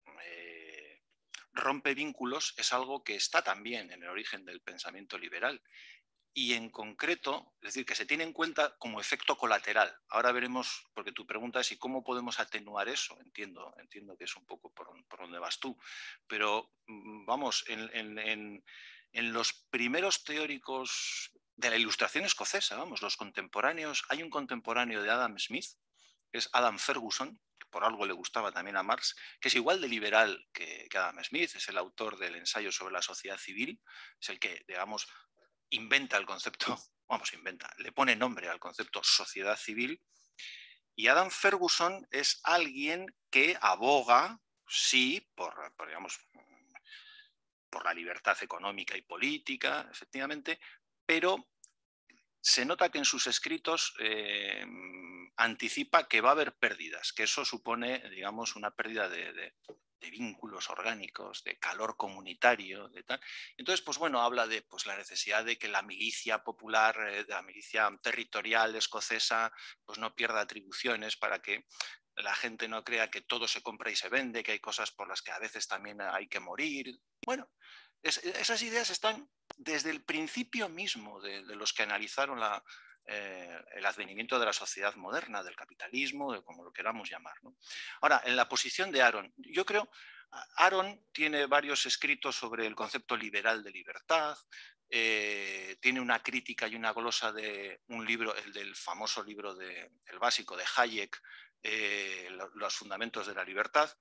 [SPEAKER 2] rompe vínculos, es algo que está también en el origen del pensamiento liberal. Y en concreto, es decir, que se tiene en cuenta como efecto colateral. Ahora veremos, porque tu pregunta es ¿y cómo podemos atenuar eso? Entiendo que es un poco por donde vas tú. Pero vamos, en los primeros teóricos de la Ilustración escocesa, vamos, los contemporáneos, hay un contemporáneo de Adam Smith, que es Adam Ferguson, que por algo le gustaba también a Marx, que es igual de liberal que Adam Smith, es el autor del ensayo sobre la sociedad civil, es el que, digamos, inventa el concepto, le pone nombre al concepto sociedad civil. Y Adam Ferguson es alguien que aboga, sí, digamos, por la libertad económica y política, efectivamente, pero se nota que en sus escritos anticipa que va a haber pérdidas, que eso supone, digamos, una pérdida de vínculos orgánicos, de calor comunitario, de tal. Entonces, pues bueno, habla de pues, la necesidad de que la milicia popular, la milicia territorial escocesa, pues no pierda atribuciones para que la gente no crea que todo se compra y se vende, que hay cosas por las que a veces también hay que morir. Bueno, esas ideas están desde el principio mismo de los que analizaron el advenimiento de la sociedad moderna, del capitalismo, de como lo queramos llamar, ¿no? Ahora, en la posición de Aron, yo creo, Aron tiene varios escritos sobre el concepto liberal de libertad, tiene una crítica y una glosa de un libro, el del famoso libro el básico de Hayek, Los fundamentos de la libertad.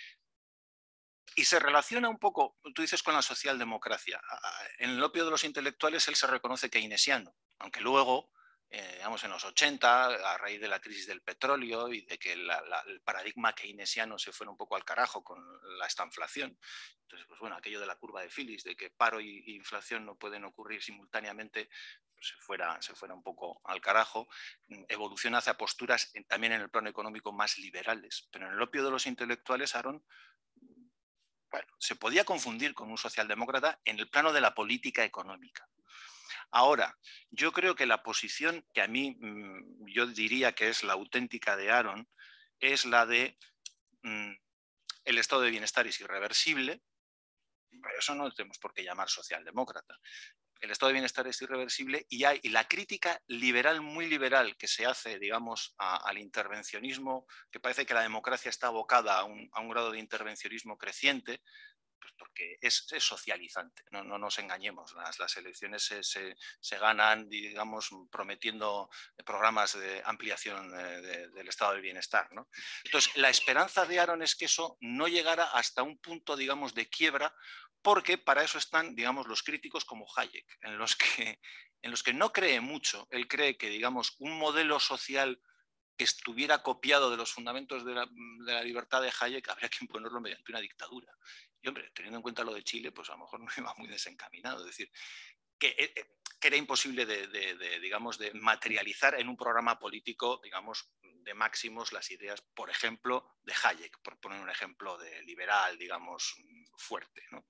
[SPEAKER 2] Y se relaciona un poco, tú dices, con la socialdemocracia. En el opio de los intelectuales él se reconoce keynesiano, aunque luego, digamos, en los 80, a raíz de la crisis del petróleo y de que el paradigma keynesiano se fuera un poco al carajo con la estanflación, entonces, pues bueno, aquello de la curva de Phillips, de que paro y inflación no pueden ocurrir simultáneamente, pues se fuera un poco al carajo, evoluciona hacia posturas también en el plano económico más liberales. Pero en el opio de los intelectuales, Aron, bueno, se podía confundir con un socialdemócrata en el plano de la política económica. Ahora, yo creo que la posición que a mí yo diría que es la auténtica de Aron es la de el estado de bienestar es irreversible, Eso no tenemos por qué llamar socialdemócrata. El estado de bienestar es irreversible y la crítica liberal, muy liberal, que se hace, digamos, al intervencionismo, que parece que la democracia está abocada a un grado de intervencionismo creciente, pues porque es socializante, no nos engañemos, las elecciones se ganan, digamos, prometiendo programas de ampliación del estado del bienestar, ¿no? Entonces, la esperanza de Aaron es que eso no llegara hasta un punto, digamos, de quiebra, porque para eso están, digamos, los críticos como Hayek, en los que no cree mucho. Él cree que, digamos, un modelo social que estuviera copiado de los fundamentos de la libertad de Hayek habría que imponerlo mediante una dictadura. Y hombre, teniendo en cuenta lo de Chile, pues a lo mejor no iba muy desencaminado. Es decir, que era imposible digamos, de materializar en un programa político, digamos, de máximos las ideas, por ejemplo, de Hayek, por poner un ejemplo de liberal, digamos, fuerte, ¿no?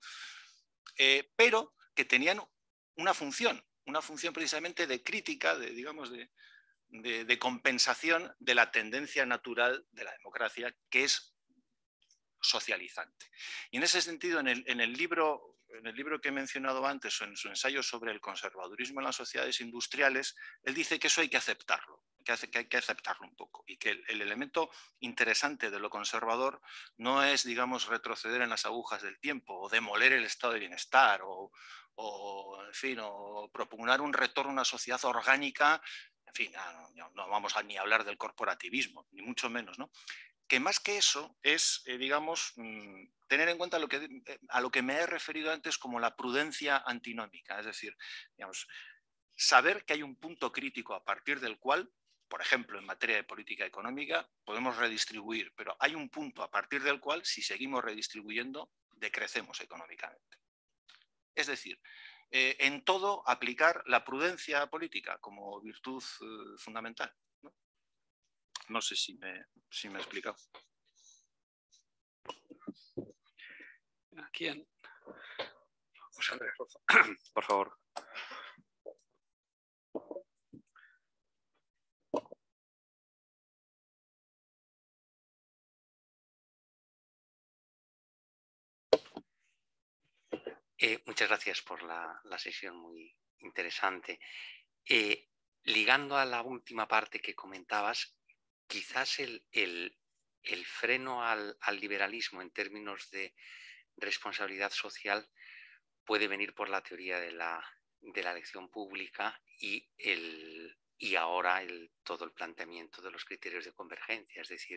[SPEAKER 2] Pero que tenían una función precisamente de crítica, digamos, de compensación de la tendencia natural de la democracia, que es socializante. Y en ese sentido, en el libro que he mencionado antes, en su ensayo sobre el conservadurismo en las sociedades industriales, él dice que eso hay que aceptarlo, que hay que aceptarlo un poco, y que el elemento interesante de lo conservador no es, digamos, retroceder en las agujas del tiempo o demoler el estado de bienestar en fin, o propugnar un retorno a una sociedad orgánica. En fin, no vamos ni a hablar del corporativismo, ni mucho menos, ¿no? Que más que eso es, digamos, tener en cuenta a lo que me he referido antes como la prudencia antinómica, es decir, digamos, saber que hay un punto crítico a partir del cual, por ejemplo, en materia de política económica, podemos redistribuir, pero hay un punto a partir del cual, si seguimos redistribuyendo, decrecemos económicamente. Es decir, en todo aplicar la prudencia política como virtud fundamental. No sé si me he explicado.
[SPEAKER 1] ¿Quién? José Andrés, por favor.
[SPEAKER 4] Muchas gracias por la sesión muy interesante. Ligando a la última parte que comentabas, quizás el freno al liberalismo en términos de responsabilidad social puede venir por la teoría de la elección pública y ahora todo el planteamiento de los criterios de convergencia. Es decir,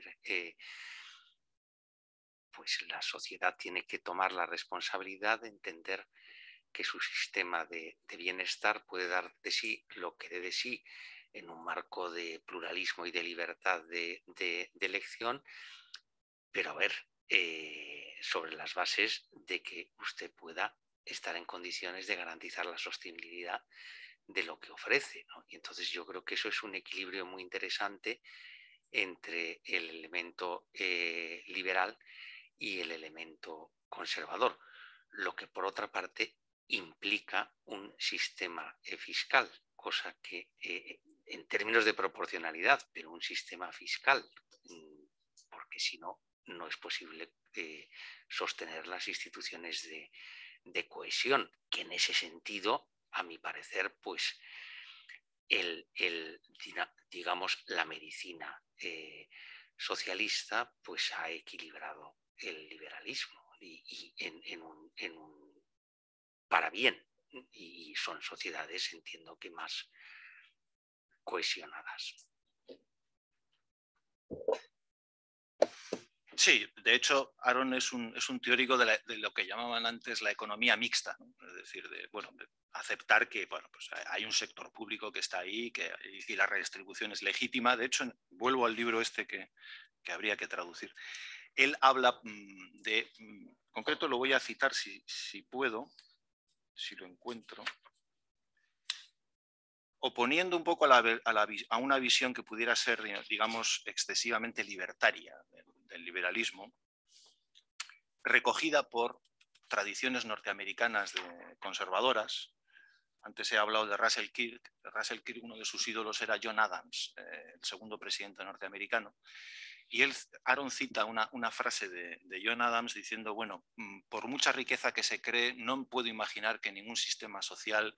[SPEAKER 4] pues la sociedad tiene que tomar la responsabilidad de entender que su sistema de bienestar puede dar de sí lo que dé de sí en un marco de pluralismo y de libertad de elección, pero a ver, sobre las bases de que usted pueda estar en condiciones de garantizar la sostenibilidad de lo que ofrece, ¿no? Y entonces yo creo que eso es un equilibrio muy interesante entre el elemento liberal y el elemento conservador, lo que por otra parte implica un sistema fiscal, cosa que en términos de proporcionalidad, pero un sistema fiscal, porque si no, no es posible sostener las instituciones de cohesión, que en ese sentido, a mi parecer, pues digamos, la medicina socialista pues ha equilibrado el liberalismo y en un para bien, y son sociedades, entiendo que más cohesionadas.
[SPEAKER 2] Sí, de hecho, Aaron es un teórico de lo que llamaban antes la economía mixta, ¿no? Es decir, de aceptar que pues hay un sector público que está ahí y la redistribución es legítima. De hecho, vuelvo al libro este que habría que traducir. Él habla en concreto lo voy a citar si puedo, si lo encuentro, oponiendo un poco a una visión que pudiera ser, digamos, excesivamente libertaria del liberalismo, recogida por tradiciones norteamericanas conservadoras. Antes he hablado de Russell Kirk. Russell Kirk, uno de sus ídolos era John Adams, el segundo presidente norteamericano. Y Aaron cita una frase de John Adams diciendo, bueno, por mucha riqueza que se cree, no puedo imaginar que ningún sistema social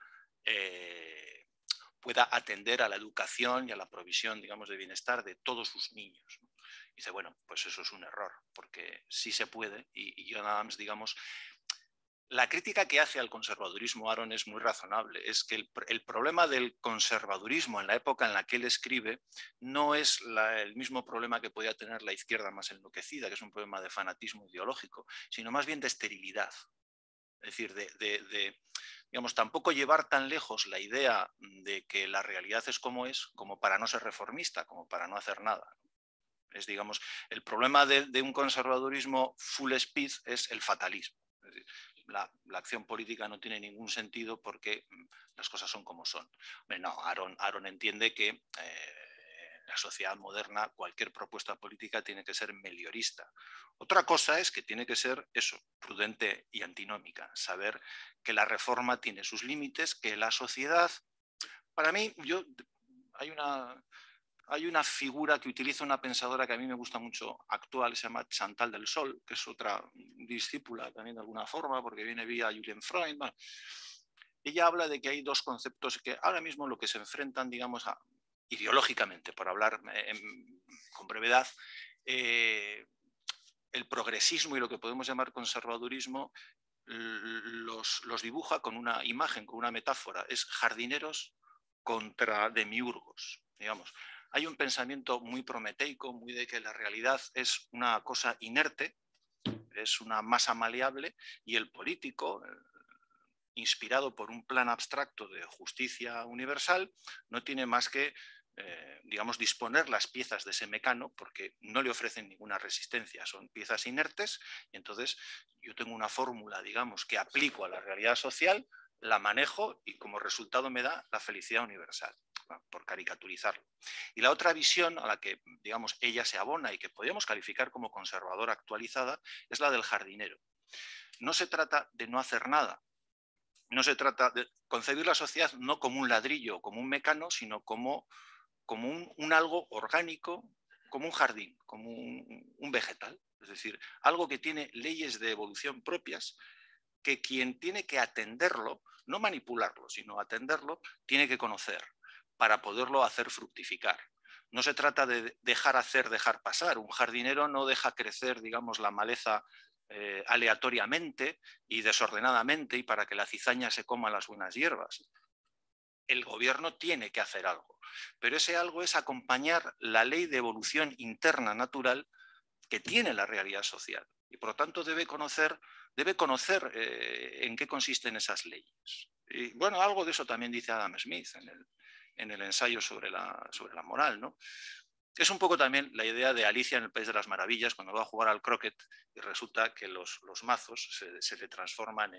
[SPEAKER 2] pueda atender a la educación y a la provisión, digamos, de bienestar de todos sus niños. Dice, bueno, pues eso es un error, porque sí se puede, y John Adams, digamos, la crítica que hace al conservadurismo Aaron es muy razonable. Es que el problema del conservadurismo en la época en la que él escribe no es el mismo problema que podía tener la izquierda más enloquecida, que es un problema de fanatismo ideológico, sino más bien de esterilidad. Es decir, digamos, tampoco llevar tan lejos la idea de que la realidad es como para no ser reformista, como para no hacer nada. Es, digamos, el problema de un conservadurismo full speed es el fatalismo. Es decir, la acción política no tiene ningún sentido porque las cosas son como son. No, Aaron entiende que en la sociedad moderna cualquier propuesta política tiene que ser meliorista. Otra cosa es que tiene que ser eso, prudente y antinómica, saber que la reforma tiene sus límites, que la sociedad, para mí, hay una figura que utiliza una pensadora que a mí me gusta mucho actual, se llama Chantal del Sol, que es otra discípula también de alguna forma, porque viene vía Julian Freud. Bueno, ella habla de que hay dos conceptos que ahora mismo lo que se enfrentan, digamos, ideológicamente, por hablar con brevedad, el progresismo y lo que podemos llamar conservadurismo los dibuja con una imagen, con una metáfora. Es jardineros contra demiurgos, digamos. Hay un pensamiento muy prometeico, muy de que la realidad es una cosa inerte, es una masa maleable, y el político, inspirado por un plan abstracto de justicia universal, no tiene más que, digamos, disponer las piezas de ese mecano, porque no le ofrecen ninguna resistencia, son piezas inertes, y entonces yo tengo una fórmula, digamos, que aplico a la realidad social, la manejo y como resultado me da la felicidad universal, por caricaturizarlo. Y la otra visión a la que, digamos, ella se abona y que podríamos calificar como conservadora actualizada es la del jardinero. No se trata de no hacer nada, no se trata de concebir la sociedad no como un ladrillo o como un mecano, sino como un algo orgánico, como un jardín, como un vegetal. Es decir, algo que tiene leyes de evolución propias, que quien tiene que atenderlo, no manipularlo, sino atenderlo, tiene que conocer para poderlo hacer fructificar. No se trata de dejar hacer, dejar pasar. Un jardinero no deja crecer, digamos, la maleza aleatoriamente y desordenadamente y para que la cizaña se coma las buenas hierbas. El gobierno tiene que hacer algo, pero ese algo es acompañar la ley de evolución interna natural que tiene la realidad social y por lo tanto debe conocer en qué consisten esas leyes. Y bueno, algo de eso también dice Adam Smith en el ensayo sobre la moral, ¿no? Es un poco también la idea de Alicia en el País de las Maravillas, cuando va a jugar al croquet y resulta que los mazos se le transforman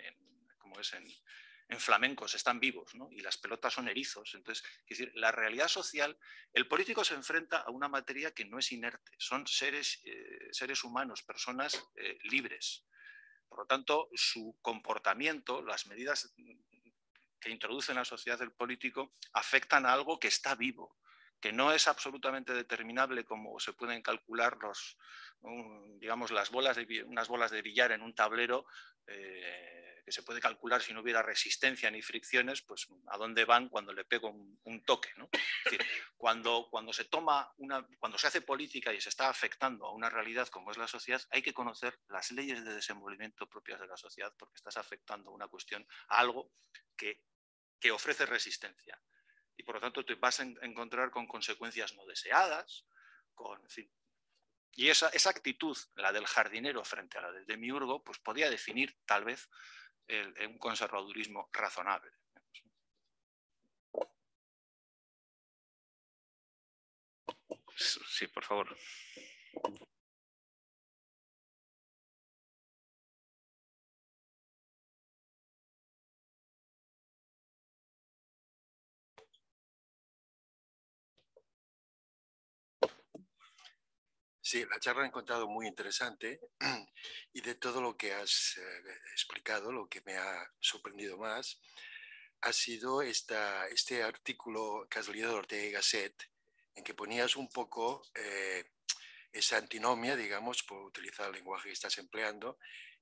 [SPEAKER 2] en flamencos, están vivos, ¿no? Y las pelotas son erizos. Entonces, es decir, la realidad social, el político se enfrenta a una materia que no es inerte, son seres humanos, personas libres. Por lo tanto, su comportamiento, las medidas que introduce en la sociedad el político, afectan a algo que está vivo, que no es absolutamente determinable como se pueden calcular digamos, unas bolas de billar en un tablero, que se puede calcular si no hubiera resistencia ni fricciones, pues a dónde van cuando le pego un toque, ¿no? Es decir, cuando se hace política y se está afectando a una realidad como es la sociedad, hay que conocer las leyes de desenvolvimiento propias de la sociedad, porque estás afectando a algo que ofrece resistencia. Y por lo tanto te vas a encontrar con consecuencias no deseadas, en fin. Y esa actitud, la del jardinero frente a la del demiurgo, pues podría definir tal vez un conservadurismo razonable.
[SPEAKER 1] Sí, por favor.
[SPEAKER 5] Sí, la charla he encontrado muy interesante y de todo lo que has explicado, lo que me ha sorprendido más ha sido este artículo que has leído de Ortega y Gasset, en que ponías un poco esa antinomia, digamos, por utilizar el lenguaje que estás empleando,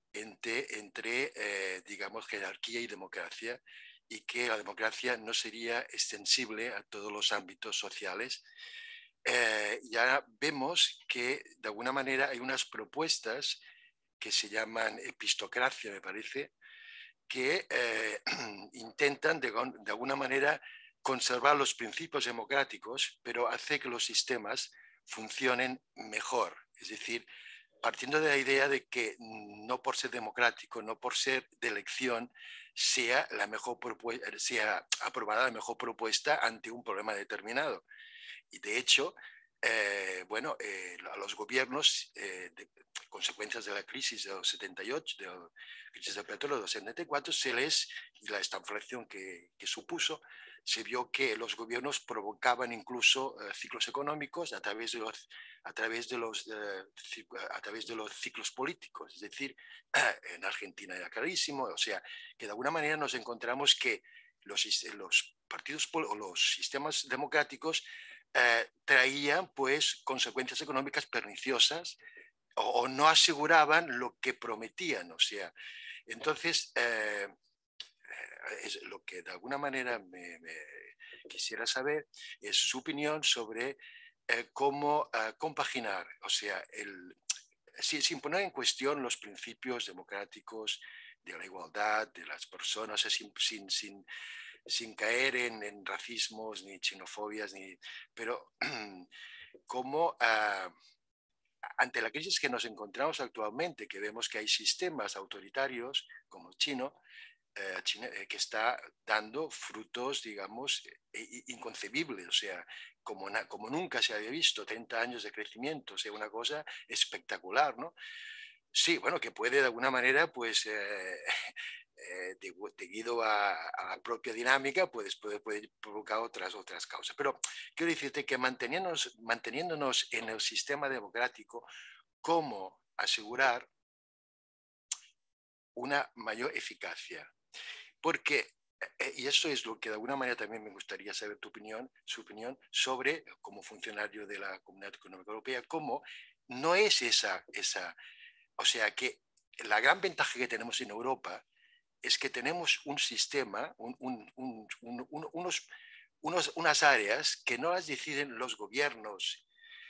[SPEAKER 5] entre digamos, jerarquía y democracia, y que la democracia no sería extensible a todos los ámbitos sociales. Ya vemos que, de alguna manera, hay unas propuestas que se llaman epistocracia, me parece, que intentan, de alguna manera, conservar los principios democráticos, pero hace que los sistemas funcionen mejor. Es decir, partiendo de la idea de que no por ser democrático, no por ser de elección, sea aprobada la mejor propuesta ante un problema determinado. Y de hecho, a los gobiernos, consecuencias de la crisis de los 78, de la crisis del petróleo de los 74, y la estanflación que supuso, se vio que los gobiernos provocaban incluso ciclos económicos a través de los ciclos políticos. Es decir, en Argentina era clarísimo, o sea, que de alguna manera nos encontramos que los partidos o los sistemas democráticos traían pues consecuencias económicas perniciosas o no aseguraban lo que prometían. O sea, entonces es lo que de alguna manera me quisiera saber es su opinión sobre cómo compaginar, o sea, sin poner en cuestión los principios democráticos de la igualdad de las personas, sin caer en racismos ni xenofobias, pero cómo ante la crisis que nos encontramos actualmente, que vemos que hay sistemas autoritarios como China, que está dando frutos, digamos, inconcebibles, o sea, como nunca se había visto, 30 años de crecimiento, o sea, una cosa espectacular, ¿no? Sí, bueno, que puede de alguna manera, pues, debido a la propia dinámica, pues puede provocar otras causas. Pero quiero decirte que manteniéndonos en el sistema democrático, ¿cómo asegurar una mayor eficacia? Porque, y eso es lo que de alguna manera también me gustaría saber su opinión sobre, como funcionario de la Comunidad Económica Europea, cómo no es o sea, que la gran ventaja que tenemos en Europa es que tenemos un sistema, unas áreas que no las deciden los gobiernos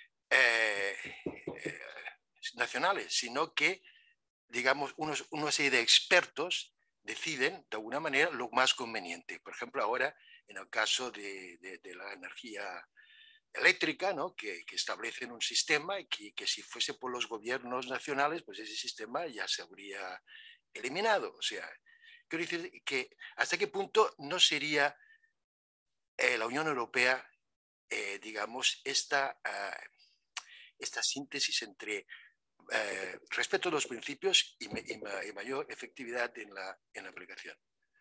[SPEAKER 5] nacionales, sino que, digamos, una serie de expertos deciden de alguna manera lo más conveniente. Por ejemplo, ahora, en el caso de la energía eléctrica, ¿no? que establecen un sistema y que si fuese por los gobiernos nacionales, pues ese sistema ya se habría eliminado. O sea, quiero decir que hasta qué punto no sería la Unión Europea, digamos, esta síntesis entre respeto a los principios y mayor efectividad en la aplicación.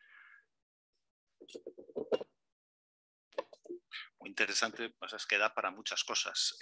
[SPEAKER 2] Muy interesante, pues es que da para muchas cosas.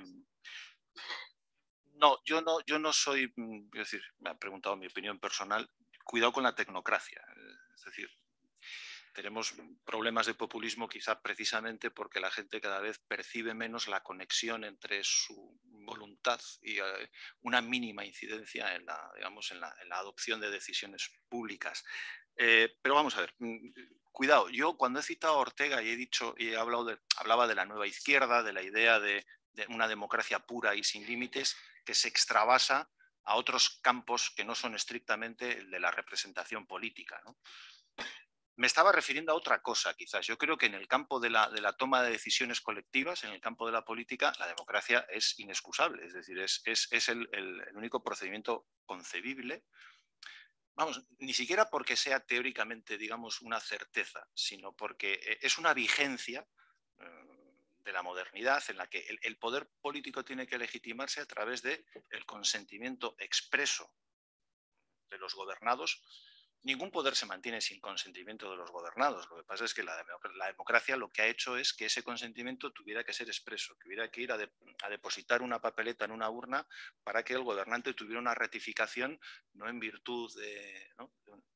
[SPEAKER 2] No, yo no soy, es decir, me han preguntado mi opinión personal, cuidado con la tecnocracia. Es decir, tenemos problemas de populismo quizá precisamente porque la gente cada vez percibe menos la conexión entre su voluntad y una mínima incidencia en la, digamos, en la adopción de decisiones públicas. Pero vamos a ver, cuidado, yo cuando he citado a Ortega y he dicho y hablaba de la nueva izquierda, de la idea de una democracia pura y sin límites que se extravasa a otros campos que no son estrictamente el de la representación política, ¿no? Me estaba refiriendo a otra cosa, quizás. Yo creo que en el campo de la toma de decisiones colectivas, en el campo de la política, la democracia es inexcusable. Es decir, es el único procedimiento concebible. Vamos, ni siquiera porque sea teóricamente, digamos, una certeza, sino porque es una vigencia de la modernidad en la que el poder político tiene que legitimarse a través del consentimiento expreso de los gobernados. Ningún poder se mantiene sin consentimiento de los gobernados. Lo que pasa es que la democracia lo que ha hecho es que ese consentimiento tuviera que ser expreso, que hubiera que ir a depositar una papeleta en una urna para que el gobernante tuviera una ratificación, no en virtud de, ¿no?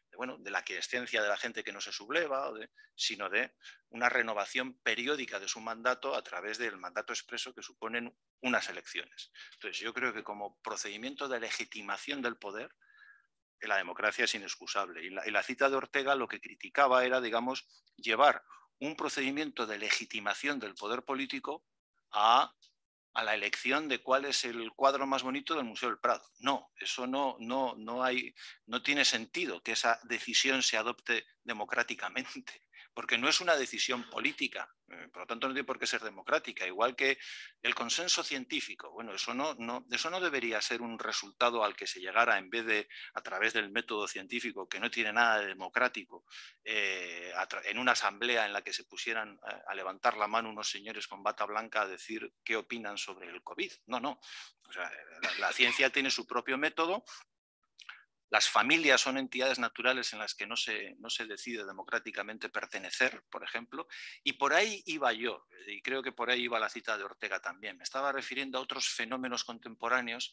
[SPEAKER 2] de la quiescencia de la gente que no se subleva, sino de una renovación periódica de su mandato a través del mandato expreso que suponen unas elecciones. Entonces, yo creo que como procedimiento de legitimación del poder, la democracia es inexcusable. Y la cita de Ortega lo que criticaba era, digamos, llevar un procedimiento de legitimación del poder político a la elección de cuál es el cuadro más bonito del Museo del Prado. No, eso no tiene sentido que esa decisión se adopte democráticamente, porque no es una decisión política, por lo tanto no tiene por qué ser democrática, igual que el consenso científico. Bueno, eso no debería ser un resultado al que se llegara en vez de a través del método científico, que no tiene nada de democrático, en una asamblea en la que se pusieran a levantar la mano unos señores con bata blanca a decir qué opinan sobre el COVID. No. O sea, la ciencia tiene su propio método. Las familias son entidades naturales en las que no se decide democráticamente pertenecer, por ejemplo, y por ahí iba yo, y creo que por ahí iba la cita de Ortega también. Me estaba refiriendo a otros fenómenos contemporáneos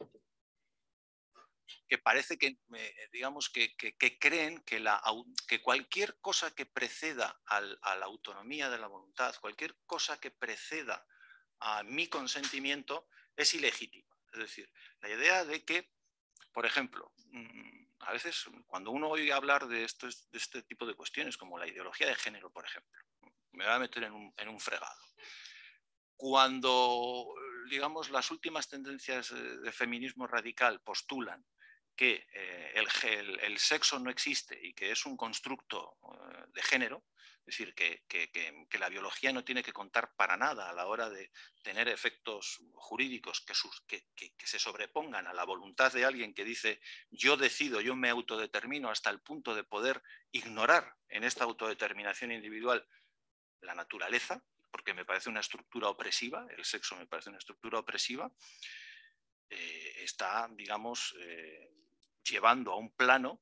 [SPEAKER 2] que parece que, digamos, que creen que cualquier cosa que preceda a la autonomía de la voluntad, cualquier cosa que preceda a mi consentimiento es ilegítima. Es decir, la idea de que, por ejemplo, a veces cuando uno oye hablar de este tipo de cuestiones, como la ideología de género, por ejemplo, me va a meter en un fregado. Cuando, digamos, las últimas tendencias de feminismo radical postulan que el sexo no existe y que es un constructo de género, es decir, que la biología no tiene que contar para nada a la hora de tener efectos jurídicos que se sobrepongan a la voluntad de alguien que dice yo decido, yo me autodetermino, hasta el punto de poder ignorar en esta autodeterminación individual la naturaleza, porque me parece una estructura opresiva, el sexo me parece una estructura opresiva, está, digamos, llevando a un plano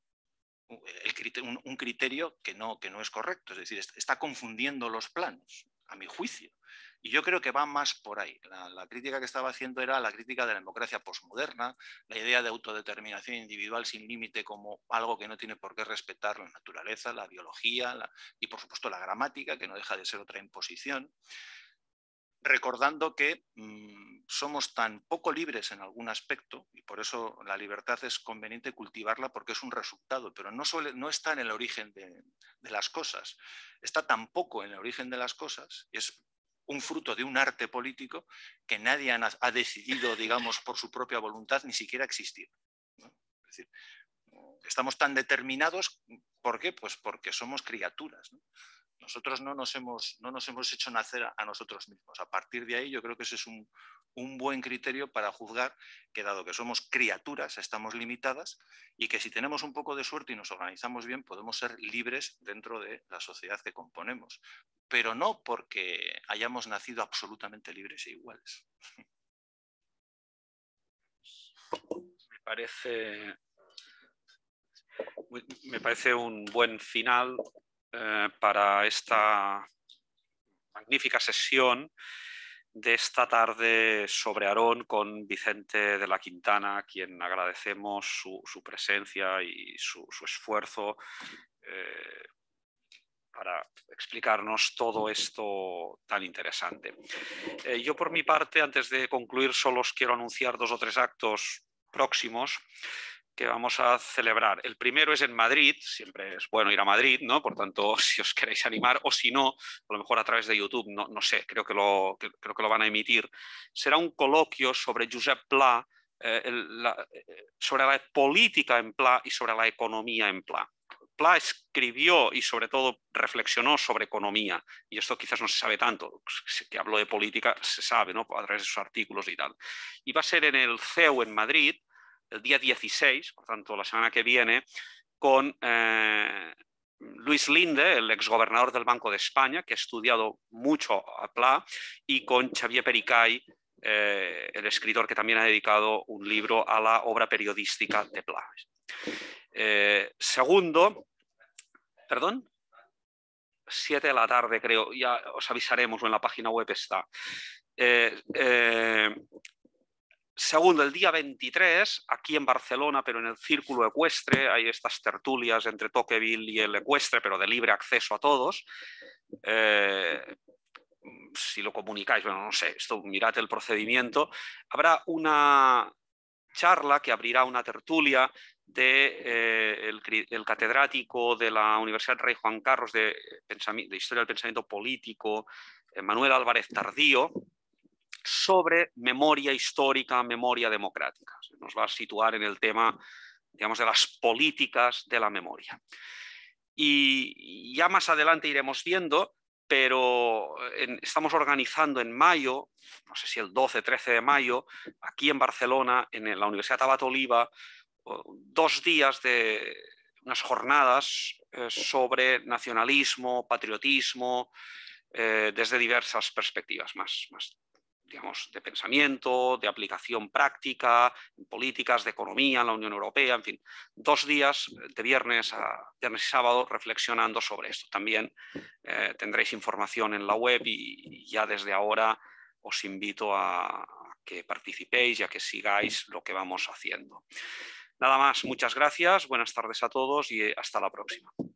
[SPEAKER 2] un criterio que no es correcto, es decir, está confundiendo los planos, a mi juicio. Y yo creo que va más por ahí. La crítica que estaba haciendo era la crítica de la democracia posmoderna, la idea de autodeterminación individual sin límite como algo que no tiene por qué respetar la naturaleza, la biología y, por supuesto, la gramática, que no deja de ser otra imposición. Recordando que somos tan poco libres en algún aspecto, y por eso la libertad es conveniente cultivarla porque es un resultado, pero no está en el origen de las cosas, está tampoco en el origen de las cosas, y es un fruto de un arte político que nadie ha decidido, digamos, por su propia voluntad ni siquiera existir, ¿no? Es decir, estamos tan determinados, ¿por qué? Pues porque somos criaturas, ¿no? Nosotros no nos hemos hecho nacer a nosotros mismos. A partir de ahí yo creo que ese es un buen criterio para juzgar que, dado que somos criaturas, estamos limitadas y que si tenemos un poco de suerte y nos organizamos bien, podemos ser libres dentro de la sociedad que componemos. Pero no porque hayamos nacido absolutamente libres e iguales.
[SPEAKER 1] Me parece un buen final para esta magnífica sesión de esta tarde sobre Aarón con Vicente de la Quintana, a quien agradecemos su presencia y su esfuerzo para explicarnos todo esto tan interesante. Yo por mi parte, antes de concluir, solo os quiero anunciar 2 o 3 actos próximos que vamos a celebrar. El primero es en Madrid, siempre es bueno ir a Madrid, ¿no? Por tanto, si os queréis animar, o si no, a lo mejor a través de YouTube, no sé, creo que lo van a emitir. Será un coloquio sobre Josep Pla, sobre la política en Pla y sobre la economía en Pla. Pla escribió y sobre todo reflexionó sobre economía, y esto quizás no se sabe tanto, que habló de política se sabe, ¿no? A través de sus artículos y tal. Y va a ser en el CEU en Madrid, el día 16, por tanto la semana que viene, con Luis Linde, el exgobernador del Banco de España, que ha estudiado mucho a Pla, y con Xavier Pericay, el escritor que también ha dedicado un libro a la obra periodística de Pla. Segundo, perdón, 7 de la tarde creo, ya os avisaremos, o en la página web está. Segundo, el día 23, aquí en Barcelona, pero en el Círculo Ecuestre, hay estas tertulias entre Tocqueville y el Ecuestre, pero de libre acceso a todos. Si lo comunicáis, bueno, no sé, esto, mirad el procedimiento. Habrá una charla que abrirá una tertulia de el catedrático de la Universidad Rey Juan Carlos de Historia del Pensamiento Político, Manuel Álvarez Tardío, sobre memoria histórica, memoria democrática. Nos va a situar en el tema, digamos, de las políticas de la memoria. Y ya más adelante iremos viendo, pero estamos organizando en mayo, no sé si el 12-13 de mayo, aquí en Barcelona, en la Universidad Abat Oliba, 2 días de unas jornadas sobre nacionalismo, patriotismo, desde diversas perspectivas más digamos, de pensamiento, de aplicación práctica, políticas, de economía en la Unión Europea, en fin, 2 días de viernes y sábado reflexionando sobre esto. También tendréis información en la web y ya desde ahora os invito a que participéis y a que sigáis lo que vamos haciendo. Nada más, muchas gracias, buenas tardes a todos y hasta la próxima.